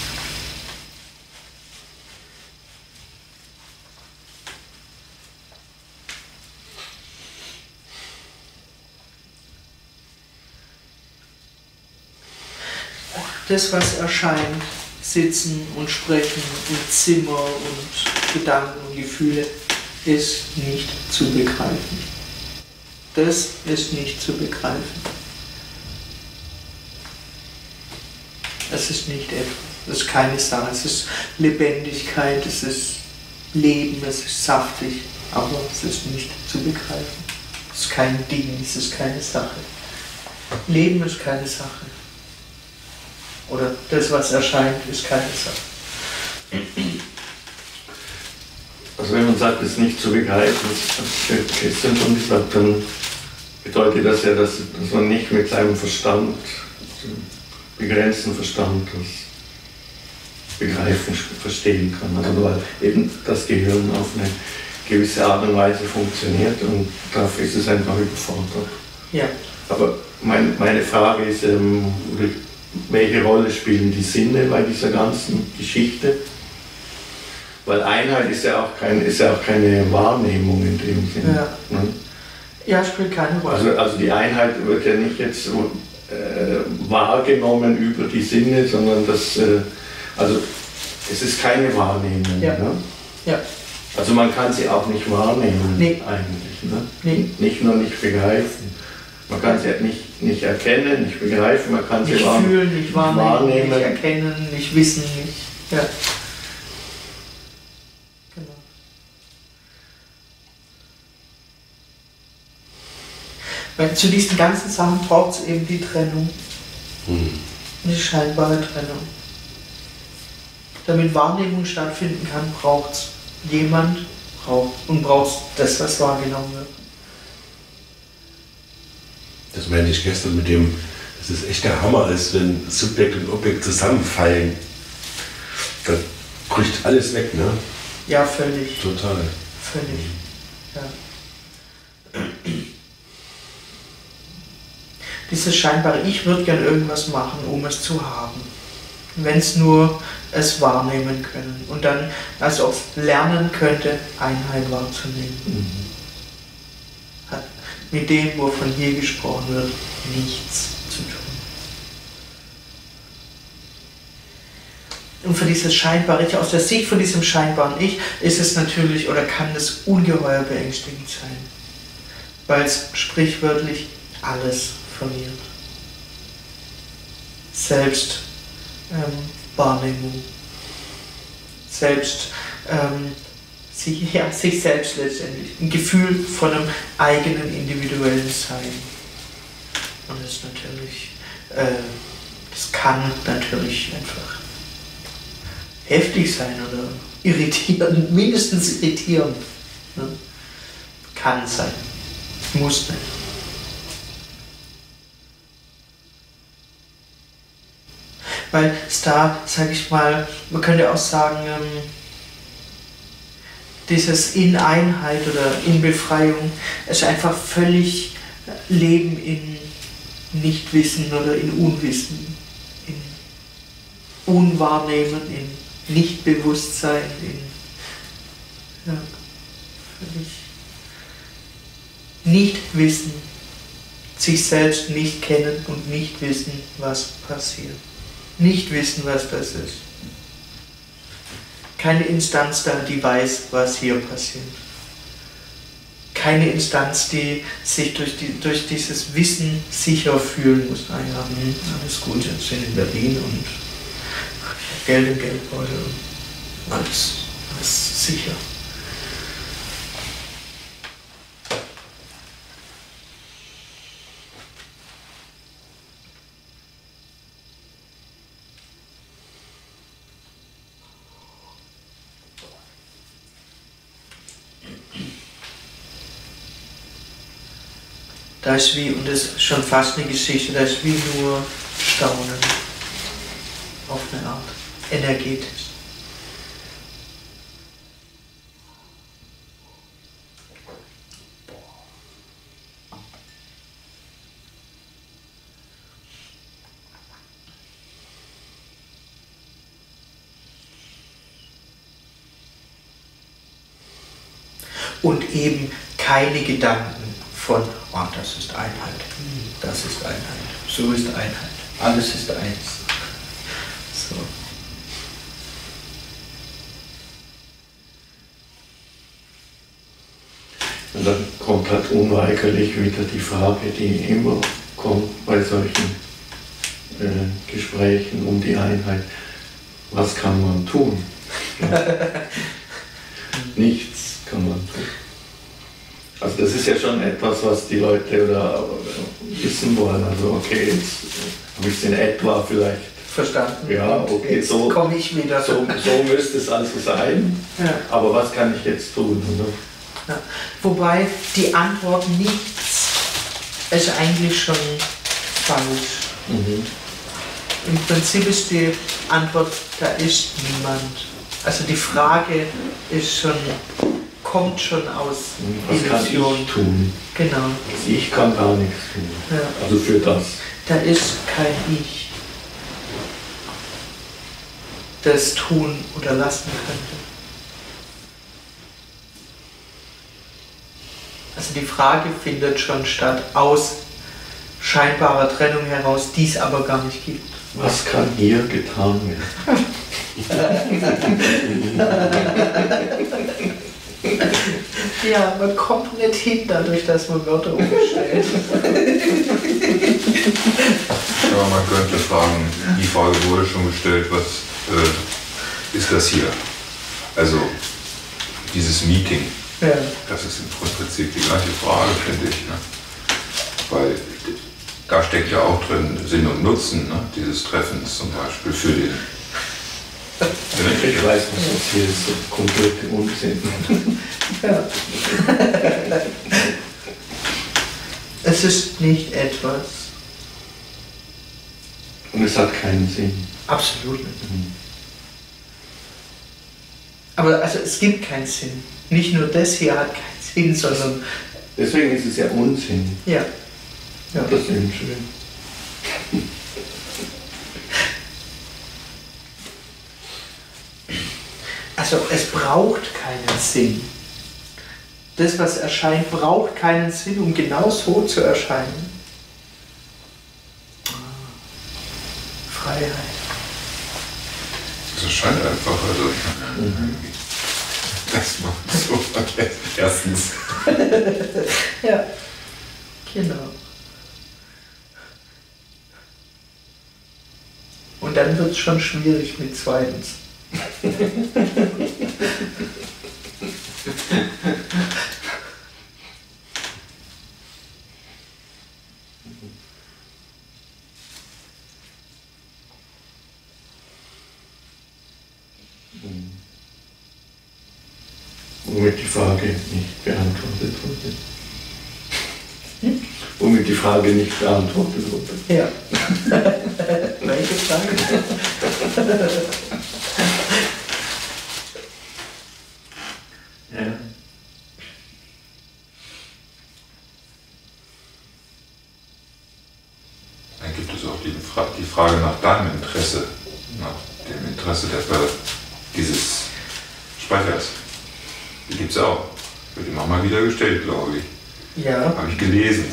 Das, was erscheint, Sitzen und Sprechen und Zimmer und Gedanken und Gefühle, ist nicht zu begreifen. Das ist nicht zu begreifen. Es ist nicht etwas. Es ist keine Sache. Es ist Lebendigkeit, es ist Leben, es ist saftig, aber es ist nicht zu begreifen. Es ist kein Ding, es ist keine Sache. Leben ist keine Sache. Oder das, was erscheint, ist keine Sache. Also wenn man sagt, es ist nicht zu begreifen, das habe ich gestern schon gesagt, dann bedeutet das ja, dass man nicht mit seinem Verstand, begrenzten Verstand, das Begreifen verstehen kann. Also weil eben das Gehirn auf eine gewisse Art und Weise funktioniert und dafür ist es einfach überfordert. Ja. Aber meine Frage ist, welche Rolle spielen die Sinne bei dieser ganzen Geschichte? Weil Einheit ist ja auch keine Wahrnehmung in dem Sinne. Ja, ne? Ja, spielt keine Rolle. Also die Einheit wird ja nicht jetzt wahrgenommen über die Sinne, sondern es ist keine Wahrnehmung. Ja. Ne? Ja. Also man kann sie auch nicht wahrnehmen, nee. eigentlich. Ne? Nee. Nicht nur nicht begreifen. Man kann sie nicht erkennen, nicht begreifen, man kann sie nicht fühlen, nicht wahrnehmen, nicht erkennen, nicht wissen, nicht. Ja. Genau. Weil zu diesen ganzen Sachen braucht es eben die Trennung. Die scheinbare Trennung. Damit Wahrnehmung stattfinden kann, braucht es jemand, braucht das, was wahrgenommen wird. Das meine ich gestern mit dem, dass es echt der Hammer ist, wenn Subjekt und Objekt zusammenfallen. Da bricht alles weg, ne? Ja, völlig. Total. Völlig. Ja. Dieses scheinbare Ich würde gern irgendwas machen, um es zu haben. Wenn es nur es wahrnehmen können. Und dann, als ob es lernen könnte, Einheit wahrzunehmen. Hat mit dem, wovon hier gesprochen wird, nichts zu tun. Und für dieses scheinbare Ich, aus der Sicht von diesem scheinbaren Ich, ist es natürlich oder kann es ungeheuer beängstigend sein. Weil es sprichwörtlich alles verliert. Selbst Wahrnehmung. Selbst sich selbst letztendlich. Ein Gefühl von einem eigenen individuellen Sein. Und das ist natürlich, das kann natürlich einfach heftig sein oder irritierend, mindestens irritierend. Ne? Kann sein. Muss nicht. Weil es da, sage ich mal, man könnte auch sagen, dieses in Einheit oder in Befreiung ist einfach völlig Leben in Nichtwissen oder in Unwissen, in Unwahrnehmen, in Nichtbewusstsein, in völlig Nichtwissen, sich selbst nicht kennen und nicht wissen, was passiert. Nicht wissen, was das ist. Keine Instanz da, die weiß, was hier passiert. Keine Instanz, die sich durch dieses Wissen sicher fühlen muss. Ah ja, alles gut, jetzt sind in Berlin und Geld im Geldbeutel und alles sicher. Da ist wie, und das ist schon fast eine Geschichte, da ist wie nur Staunen. Auf eine Art. Energetisch. Und eben keine Gedanken von, oh, das ist Einheit, das ist Einheit, so ist Einheit, alles ist eins. So. Und dann kommt halt unweigerlich wieder die Frage, die immer kommt bei solchen Gesprächen um die Einheit. Was kann man tun? Nichts kann man tun. Also das ist ja schon etwas, was die Leute wissen wollen. Also okay, jetzt habe ich es in etwa vielleicht verstanden. Ja, okay, jetzt so komme ich wieder. So müsste es also sein. Ja. Aber was kann ich jetzt tun? Ja. Wobei die Antwort nichts ist eigentlich schon falsch. Im Prinzip ist die Antwort, da ist niemand. Also die Frage ist schon, kommt schon aus Illusion. Was kann ich tun? Genau. Ich kann gar nichts tun. Ja. Also für das. Da ist kein Ich, das tun oder lassen könnte. Also die Frage findet schon statt aus scheinbarer Trennung heraus, die es aber gar nicht gibt. Was kann hier getan werden? Ja, man kommt nicht hin, dadurch, dass man Wörter umstellt. Aber man könnte fragen, die Frage wurde schon gestellt, was ist das hier? Also dieses Meeting, das ist im Prinzip die gleiche Frage, finde ich. Ne? Weil da steckt ja auch drin Sinn und Nutzen, ne? Dieses Treffens zum Beispiel für den. Ich weiß nicht, was hier ist, so komplette Unsinn. Ja. Es ist nicht etwas. Und es hat keinen Sinn. Absolut nicht. Aber also es gibt keinen Sinn. Nicht nur das hier hat keinen Sinn, sondern... Deswegen ist es ja Unsinn. Ja. Ja, das ist eben schön. Also es braucht keinen Sinn. Das, was erscheint, braucht keinen Sinn, um genau so zu erscheinen. Freiheit. Es erscheint einfach, also das macht so erstens. Ja, genau. Und dann wird es schon schwierig mit zweitens. Womit die Frage nicht beantwortet wurde. Womit die Frage nicht beantwortet wurde. Ja. Welche Frage? Ja. Dann gibt es auch die Frage nach deinem Interesse, nach dem Interesse dieses Sprechers. Die gibt es auch. Wird immer mal wieder gestellt, glaube ich. Ja. Habe ich gelesen.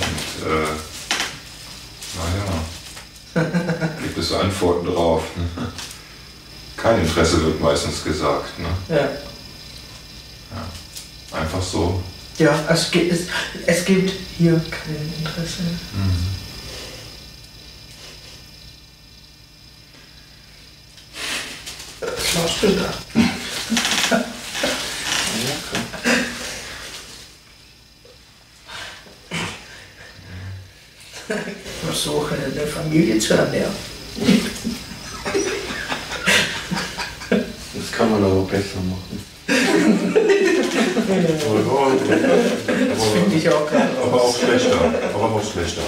Und gibt es Antworten drauf. Kein Interesse wird meistens gesagt. Ne? Ja. Ja. Einfach so. Ja, es gibt hier kein Interesse. Was machst du da? Ich versuche, eine Familie zu ernähren. Das kann man aber besser machen. Das finde ich auch gerade raus. Aber auch schlechter. Aber auch schlechter.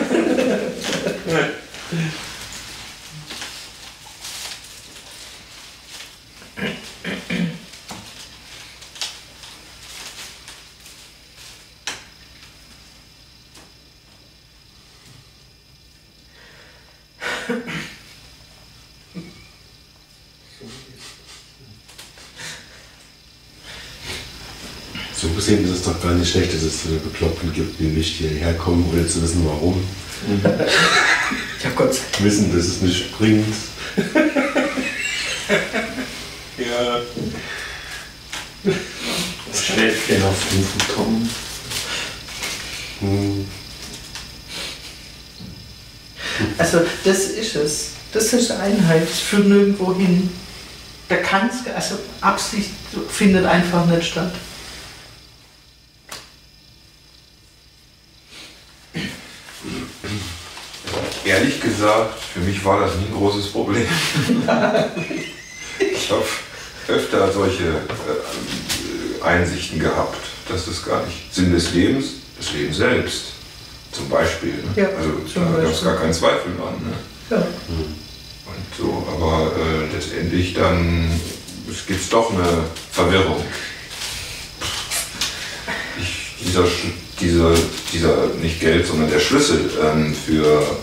So gesehen ist es doch gar nicht schlecht, dass es so eine Bekloppten gibt, wie mich hierher kommen, ohne zu wissen, warum. Ja, Gott sei Dank. Wissen, dass es nicht bringt. Ja. Schläfchen auf den kommen. Also das ist es. Das ist Einheit. Es führt nirgendwo hin. Da kann's, also Absicht findet einfach nicht statt. Ehrlich gesagt, für mich war das nie ein großes Problem. Ich habe öfter solche Einsichten gehabt, dass es gar nicht Sinn des Lebens, das Leben selbst, zum Beispiel. Ne? Ja, also da gab es gar keinen Zweifel dran. Ne? Ja. Und so, aber letztendlich dann gibt es doch eine Verwirrung. Dieser nicht Geld, sondern der Schlüssel für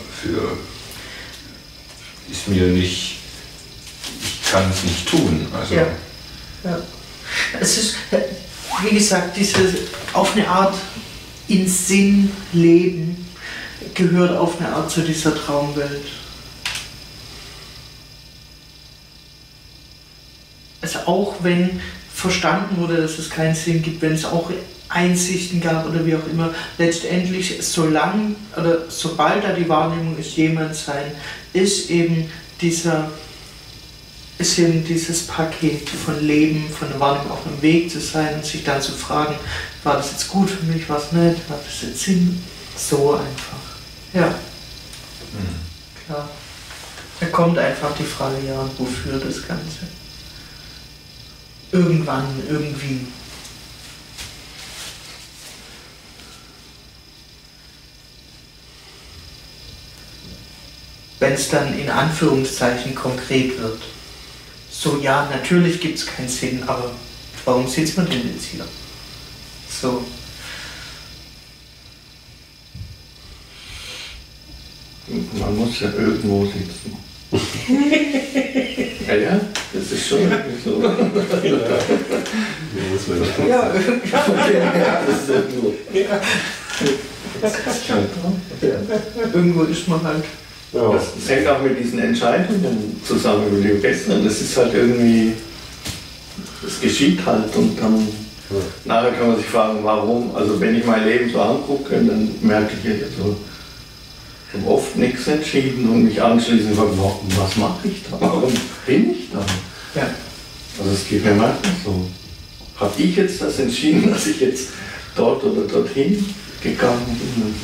ist mir nicht, ich kann es nicht tun. Also. Ja. Ja. Es ist, wie gesagt, dieses auf eine Art in Sinn leben gehört auf eine Art zu dieser Traumwelt. Also auch wenn verstanden wurde, dass es keinen Sinn gibt, wenn es auch Einsichten gab oder wie auch immer. Letztendlich, sobald da die Wahrnehmung ist, jemand sein, ist eben dieses Paket von Leben, von der Wahrnehmung auf dem Weg zu sein und sich dann zu fragen, war das jetzt gut für mich, war es nicht, hat das jetzt Sinn? So einfach. Ja. Klar. Da kommt einfach die Frage, ja, wofür das Ganze? Irgendwann, irgendwie. Wenn es dann in Anführungszeichen konkret wird. So, ja, natürlich gibt es keinen Sinn, aber warum sitzt man denn jetzt hier? So. Man muss ja irgendwo sitzen. Ja, das ist schon so. Ja, das ist irgendwo. irgendwo ist man halt. Ja. Das hängt auch mit diesen Entscheidungen zusammen mit dem Gestern. Das ist halt irgendwie, das geschieht halt und dann nachher kann man sich fragen, warum. Also wenn ich mein Leben so angucke, dann merke ich ja so, ich habe oft nichts entschieden und mich anschließend frage, was mache ich da? Warum bin ich da? Ja. Also es geht mir manchmal so. Habe ich jetzt das entschieden, dass ich jetzt dort oder dorthin gegangen bin?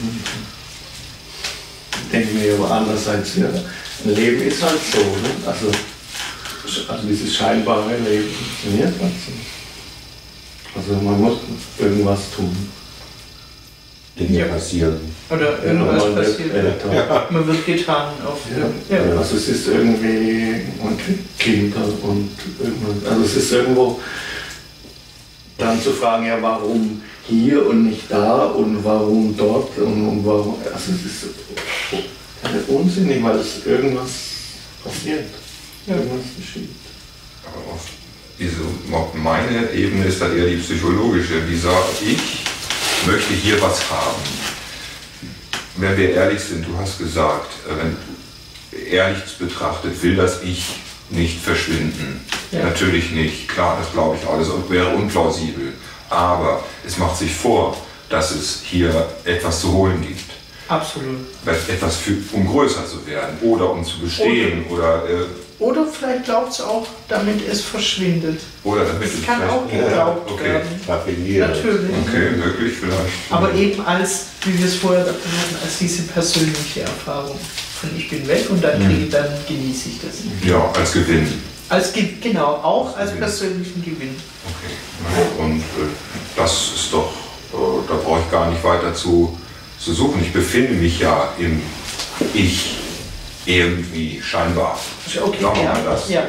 Ich denke mir aber andererseits, ja, ein Leben ist halt so. Ne? Also dieses scheinbare Leben funktioniert halt so. Also man muss irgendwas tun. Dinge passieren. Oder irgendwas passiert. Man wird getan auf. Ja. Also es ist irgendwie, man kriegt Kinder und irgendwann, also es ist irgendwo dann zu fragen, ja, warum hier und nicht da und warum dort und warum, also es ist unsinnig, weil es irgendwas passiert, irgendwas geschieht. Aber auf meine Ebene ist dann eher die psychologische, wie sage ich, möchte hier was haben. Wenn wir ehrlich sind, du hast gesagt, wenn ehrlich betrachtet, will das Ich nicht verschwinden. Ja. Natürlich nicht, klar, das glaube ich auch, das wäre unplausibel. Aber es macht sich vor, dass es hier etwas zu holen gibt. Absolut. Etwas um größer zu werden oder um zu bestehen oder vielleicht glaubt es auch, damit es verschwindet. Oder damit es kann auch geglaubt werden. Natürlich. Okay, möglich vielleicht. Aber eben als, wie wir es vorher hatten, als diese persönliche Erfahrung von ich bin weg und dann genieße ich das. Ja, als Gewinn. Genau, auch als persönlichen Gewinn. Okay. Und das ist doch, da brauche ich gar nicht weiter zu suchen. Ich befinde mich ja im Ich irgendwie scheinbar. Okay, sagen wir mal das. Ja.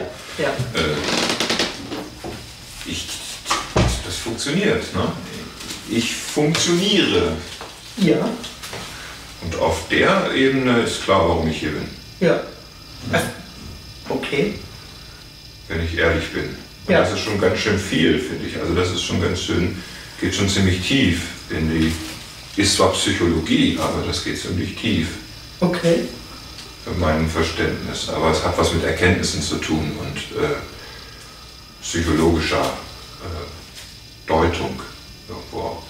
Das funktioniert. Ne? Ich funktioniere. Ja. Und auf der Ebene ist klar, warum ich hier bin. Ja. Okay. Wenn ich ehrlich bin. Und das ist schon ganz schön viel, finde ich. Also das ist schon ganz schön, geht schon ziemlich tief in die, ist zwar Psychologie, aber das geht ziemlich tief. Okay. In meinem Verständnis. Aber es hat was mit Erkenntnissen zu tun und psychologischer Deutung irgendwo auch.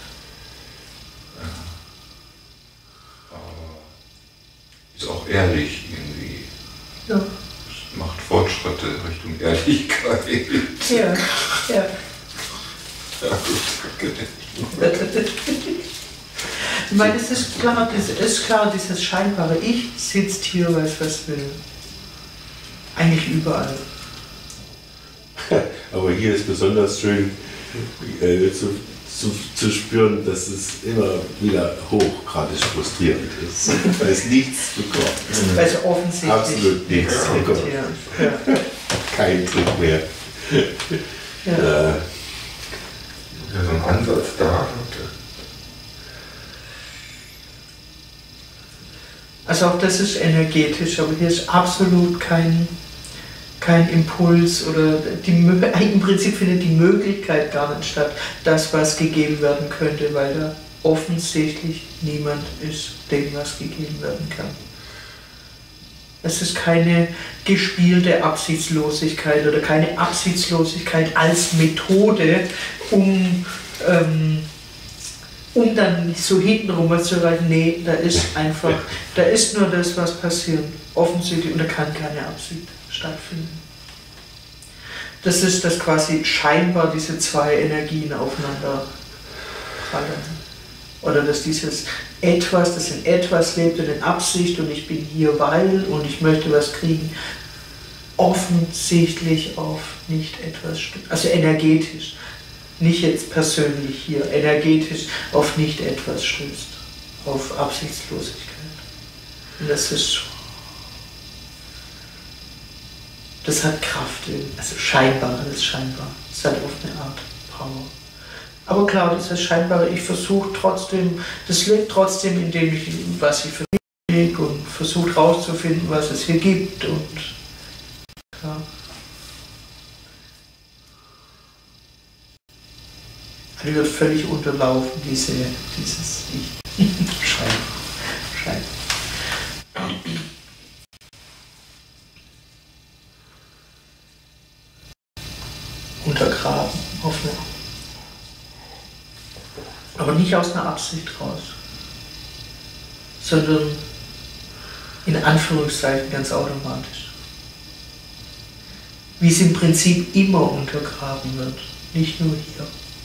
Aber ist auch ehrlich irgendwie. Ja. Es macht Fortschritte Richtung Ehrlichkeit. Ja. Ja gut, danke. Ich meine, es ist klar, dieses scheinbare Ich sitzt hier, weiß was will. Eigentlich überall. Aber hier ist besonders schön zu spüren, dass es immer wieder hochgradig frustrierend ist, weil es nichts bekommt. Weil es offensichtlich absolut nichts bekommt. Ja. Kein Trick mehr. Ja, so ein Ansatz da. Also auch das ist energetisch, aber hier ist absolut kein Impuls oder im Prinzip findet die Möglichkeit gar nicht statt, dass was gegeben werden könnte, weil da offensichtlich niemand ist, dem was gegeben werden kann. Es ist keine gespielte Absichtslosigkeit oder keine Absichtslosigkeit als Methode, um dann nicht so hintenrum was zu erreichen. Nee, da ist einfach, da ist nur das, was passiert. Offensichtlich, und da kann keine Absicht stattfinden. Das ist, dass quasi scheinbar diese zwei Energien aufeinander fallen. Oder dass dieses Etwas, das in etwas lebt und in Absicht und ich bin hier, weil und ich möchte was kriegen, offensichtlich auf nicht etwas stimmt. Also energetisch, nicht jetzt persönlich hier, energetisch auf nicht etwas stößt, auf Absichtslosigkeit. Und das hat Kraft, also scheinbar, alles scheinbar. Es hat oft eine Art Power. Aber klar, dieses Scheinbare, ich versuche trotzdem, das lebt trotzdem, indem ich, was ich für mich lege und versuche rauszufinden, was es hier gibt und klar. Die wird völlig unterlaufen, dieses Ich. Schein. Untergraben, aber nicht aus einer Absicht raus, sondern in Anführungszeichen ganz automatisch. Wie es im Prinzip immer untergraben wird, nicht nur hier.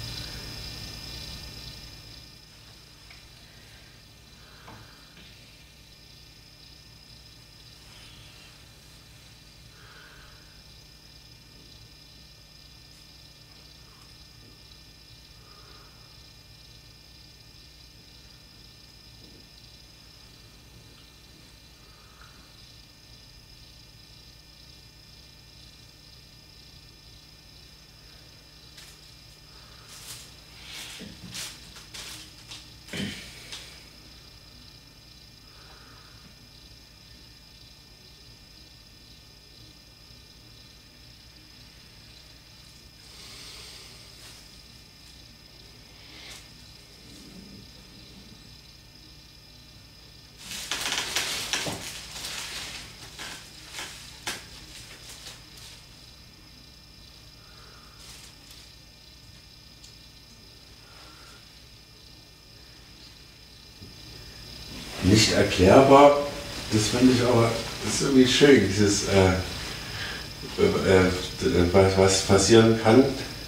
Nicht erklärbar, das finde ich aber, das ist irgendwie schön, dieses, was passieren kann,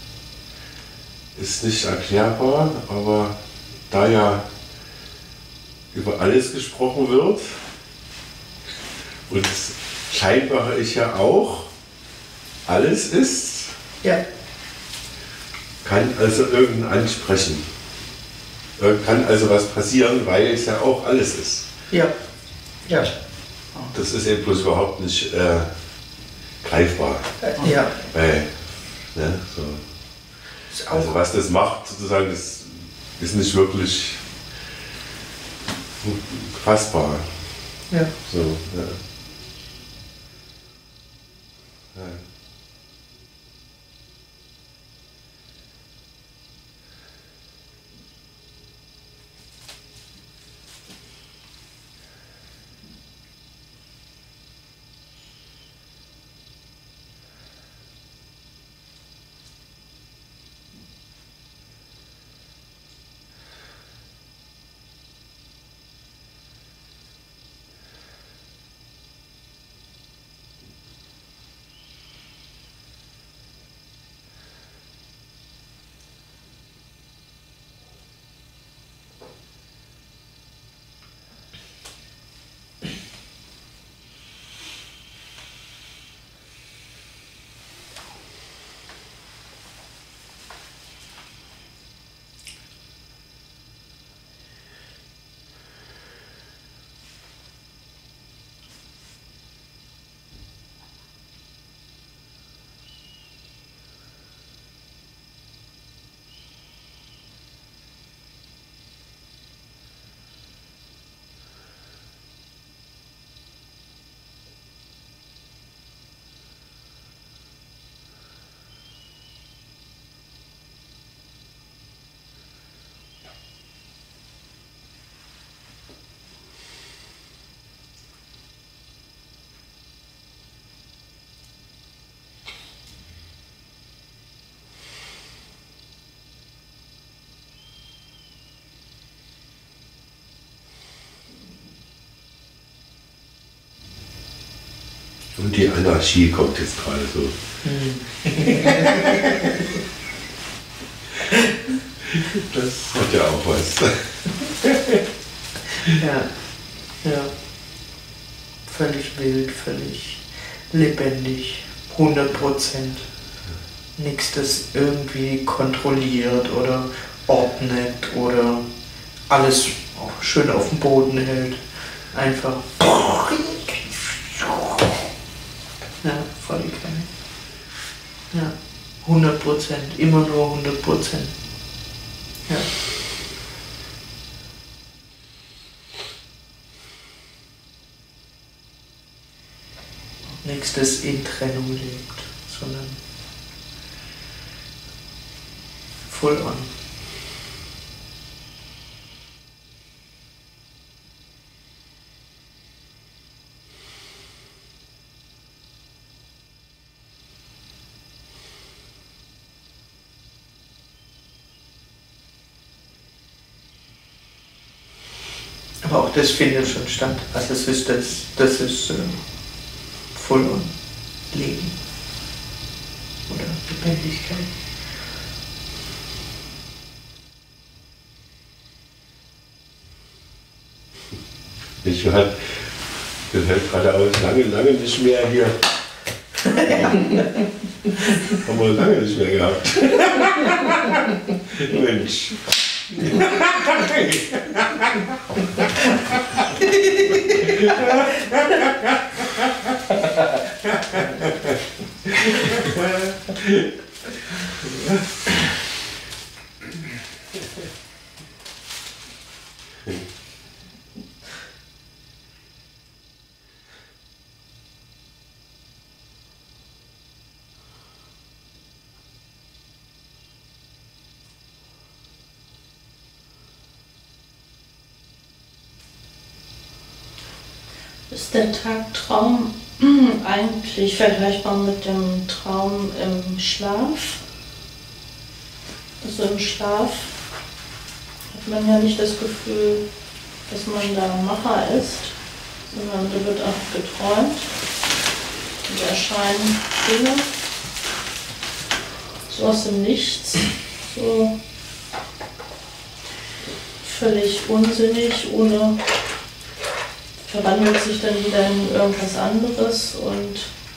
ist nicht erklärbar, aber da ja über alles gesprochen wird und das Scheinbare ich ja auch alles ist, ja. Kann also irgendein ansprechen. Kann also was passieren, weil es ja auch alles ist. Ja. Ja. Das ist eben bloß überhaupt nicht greifbar. Ja. Weil, ne, so. Also was das macht, sozusagen, das ist nicht wirklich fassbar. Ja. So, ja. Ja. Und die Anarchie kommt jetzt gerade so. Das hat ja auch was. Ja. Völlig wild, völlig lebendig, 100%. Nichts, das irgendwie kontrolliert oder ordnet oder alles auch schön auf dem Boden hält. Einfach. Ja, voll geil. Ja, 100%, immer nur 100%. Ja. Nichts, das in Trennung lebt, sondern full on. Aber auch das findet schon statt. Also es ist das ist full on Leben oder Lebendigkeit. Ich halt geradeaus lange nicht mehr hier. Haben wir lange nicht mehr gehabt. Mensch. Ist der Tagtraum eigentlich vergleichbar mit dem Traum im Schlaf? Also im Schlaf hat man ja nicht das Gefühl, dass man da Macher ist, sondern da wird auch geträumt und erscheinen Dinge so aus dem Nichts, so völlig unsinnig, ohne verwandelt sich dann wieder in irgendwas anderes und...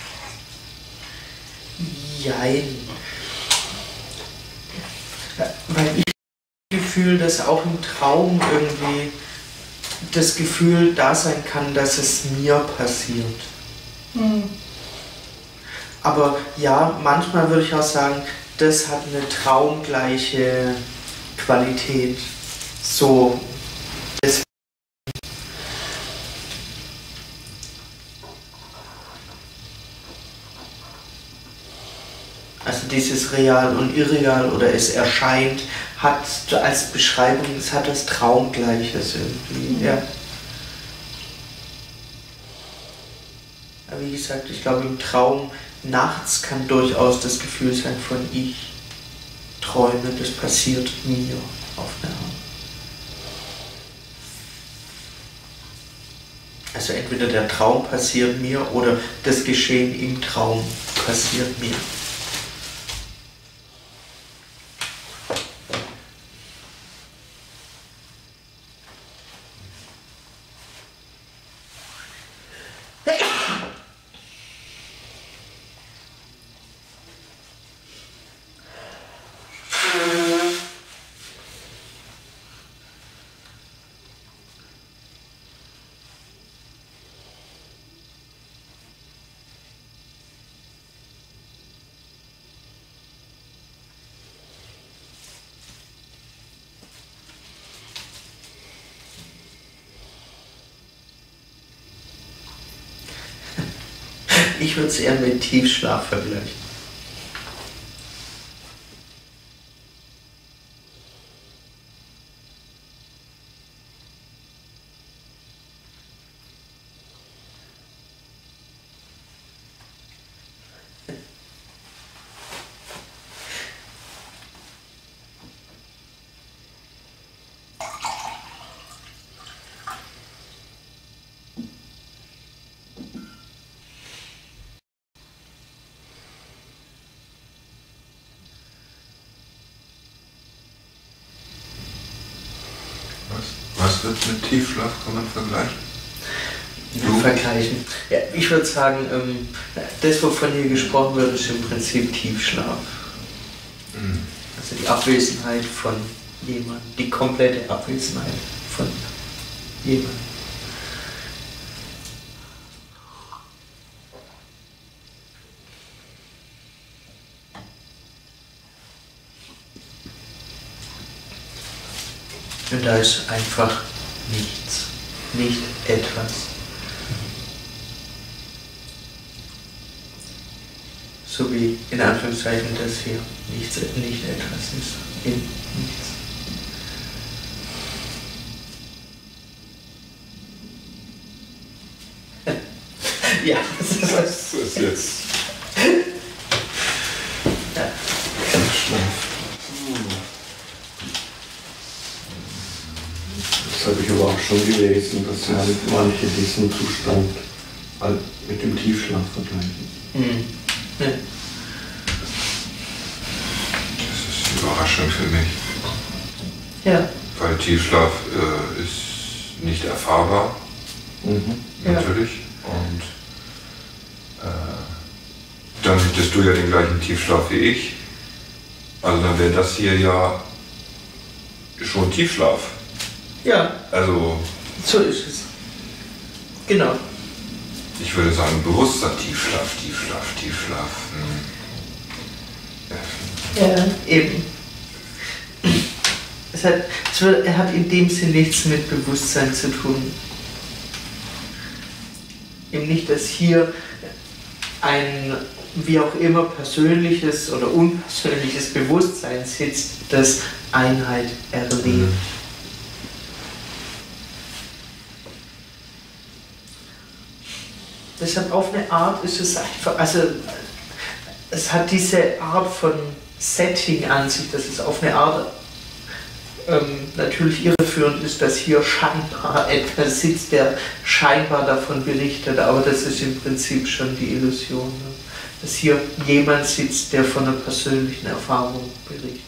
Jein. Weil ich das Gefühl, dass auch im Traum irgendwie das Gefühl da sein kann, dass es mir passiert. Aber ja, manchmal würde ich auch sagen, das hat eine traumgleiche Qualität. So. Also dieses Real und Irreal oder es erscheint, hat als Beschreibung, es hat das Traumgleiches irgendwie. Ja. Aber wie gesagt, ich glaube im Traum nachts kann durchaus das Gefühl sein von ich träume, das passiert mir auf eine Art. Also entweder der Traum passiert mir oder das Geschehen im Traum passiert mir. Ich würde es eher mit Tiefschlaf vergleichen. Was wird mit Tiefschlaf, kann man vergleichen? Vergleichen. Ja, ich würde sagen, das, wovon hier gesprochen wird, ist im Prinzip Tiefschlaf. Also die Abwesenheit von jemandem, die komplette Abwesenheit von jemandem. Und da ist einfach nichts, nicht etwas. So wie in Anführungszeichen das hier nicht etwas ist, in nichts. Ja, das ist jetzt. Ja. Das habe ich aber auch schon gelesen, dass manche diesen Zustand mit dem Tiefschlaf vergleichen. Ja. Das ist eine Überraschung für mich. Ja. Weil Tiefschlaf ist nicht erfahrbar. Natürlich. Und dann hättest du ja den gleichen Tiefschlaf wie ich. Also dann wäre das hier ja schon Tiefschlaf. Ja. Also. So ist es. Genau. Ich würde sagen, bewusster Tiefschlaf. Ja, eben. Er hat in dem Sinn nichts mit Bewusstsein zu tun. Eben nicht, dass hier ein wie auch immer persönliches oder unpersönliches Bewusstsein sitzt, das Einheit erlebt. Deshalb auf eine Art ist es einfach, also es hat diese Art von Setting an sich, dass es auf eine Art natürlich irreführend ist, dass hier scheinbar etwas sitzt, der scheinbar davon berichtet, aber das ist im Prinzip schon die Illusion, ne? Dass hier jemand sitzt, der von einer persönlichen Erfahrung berichtet.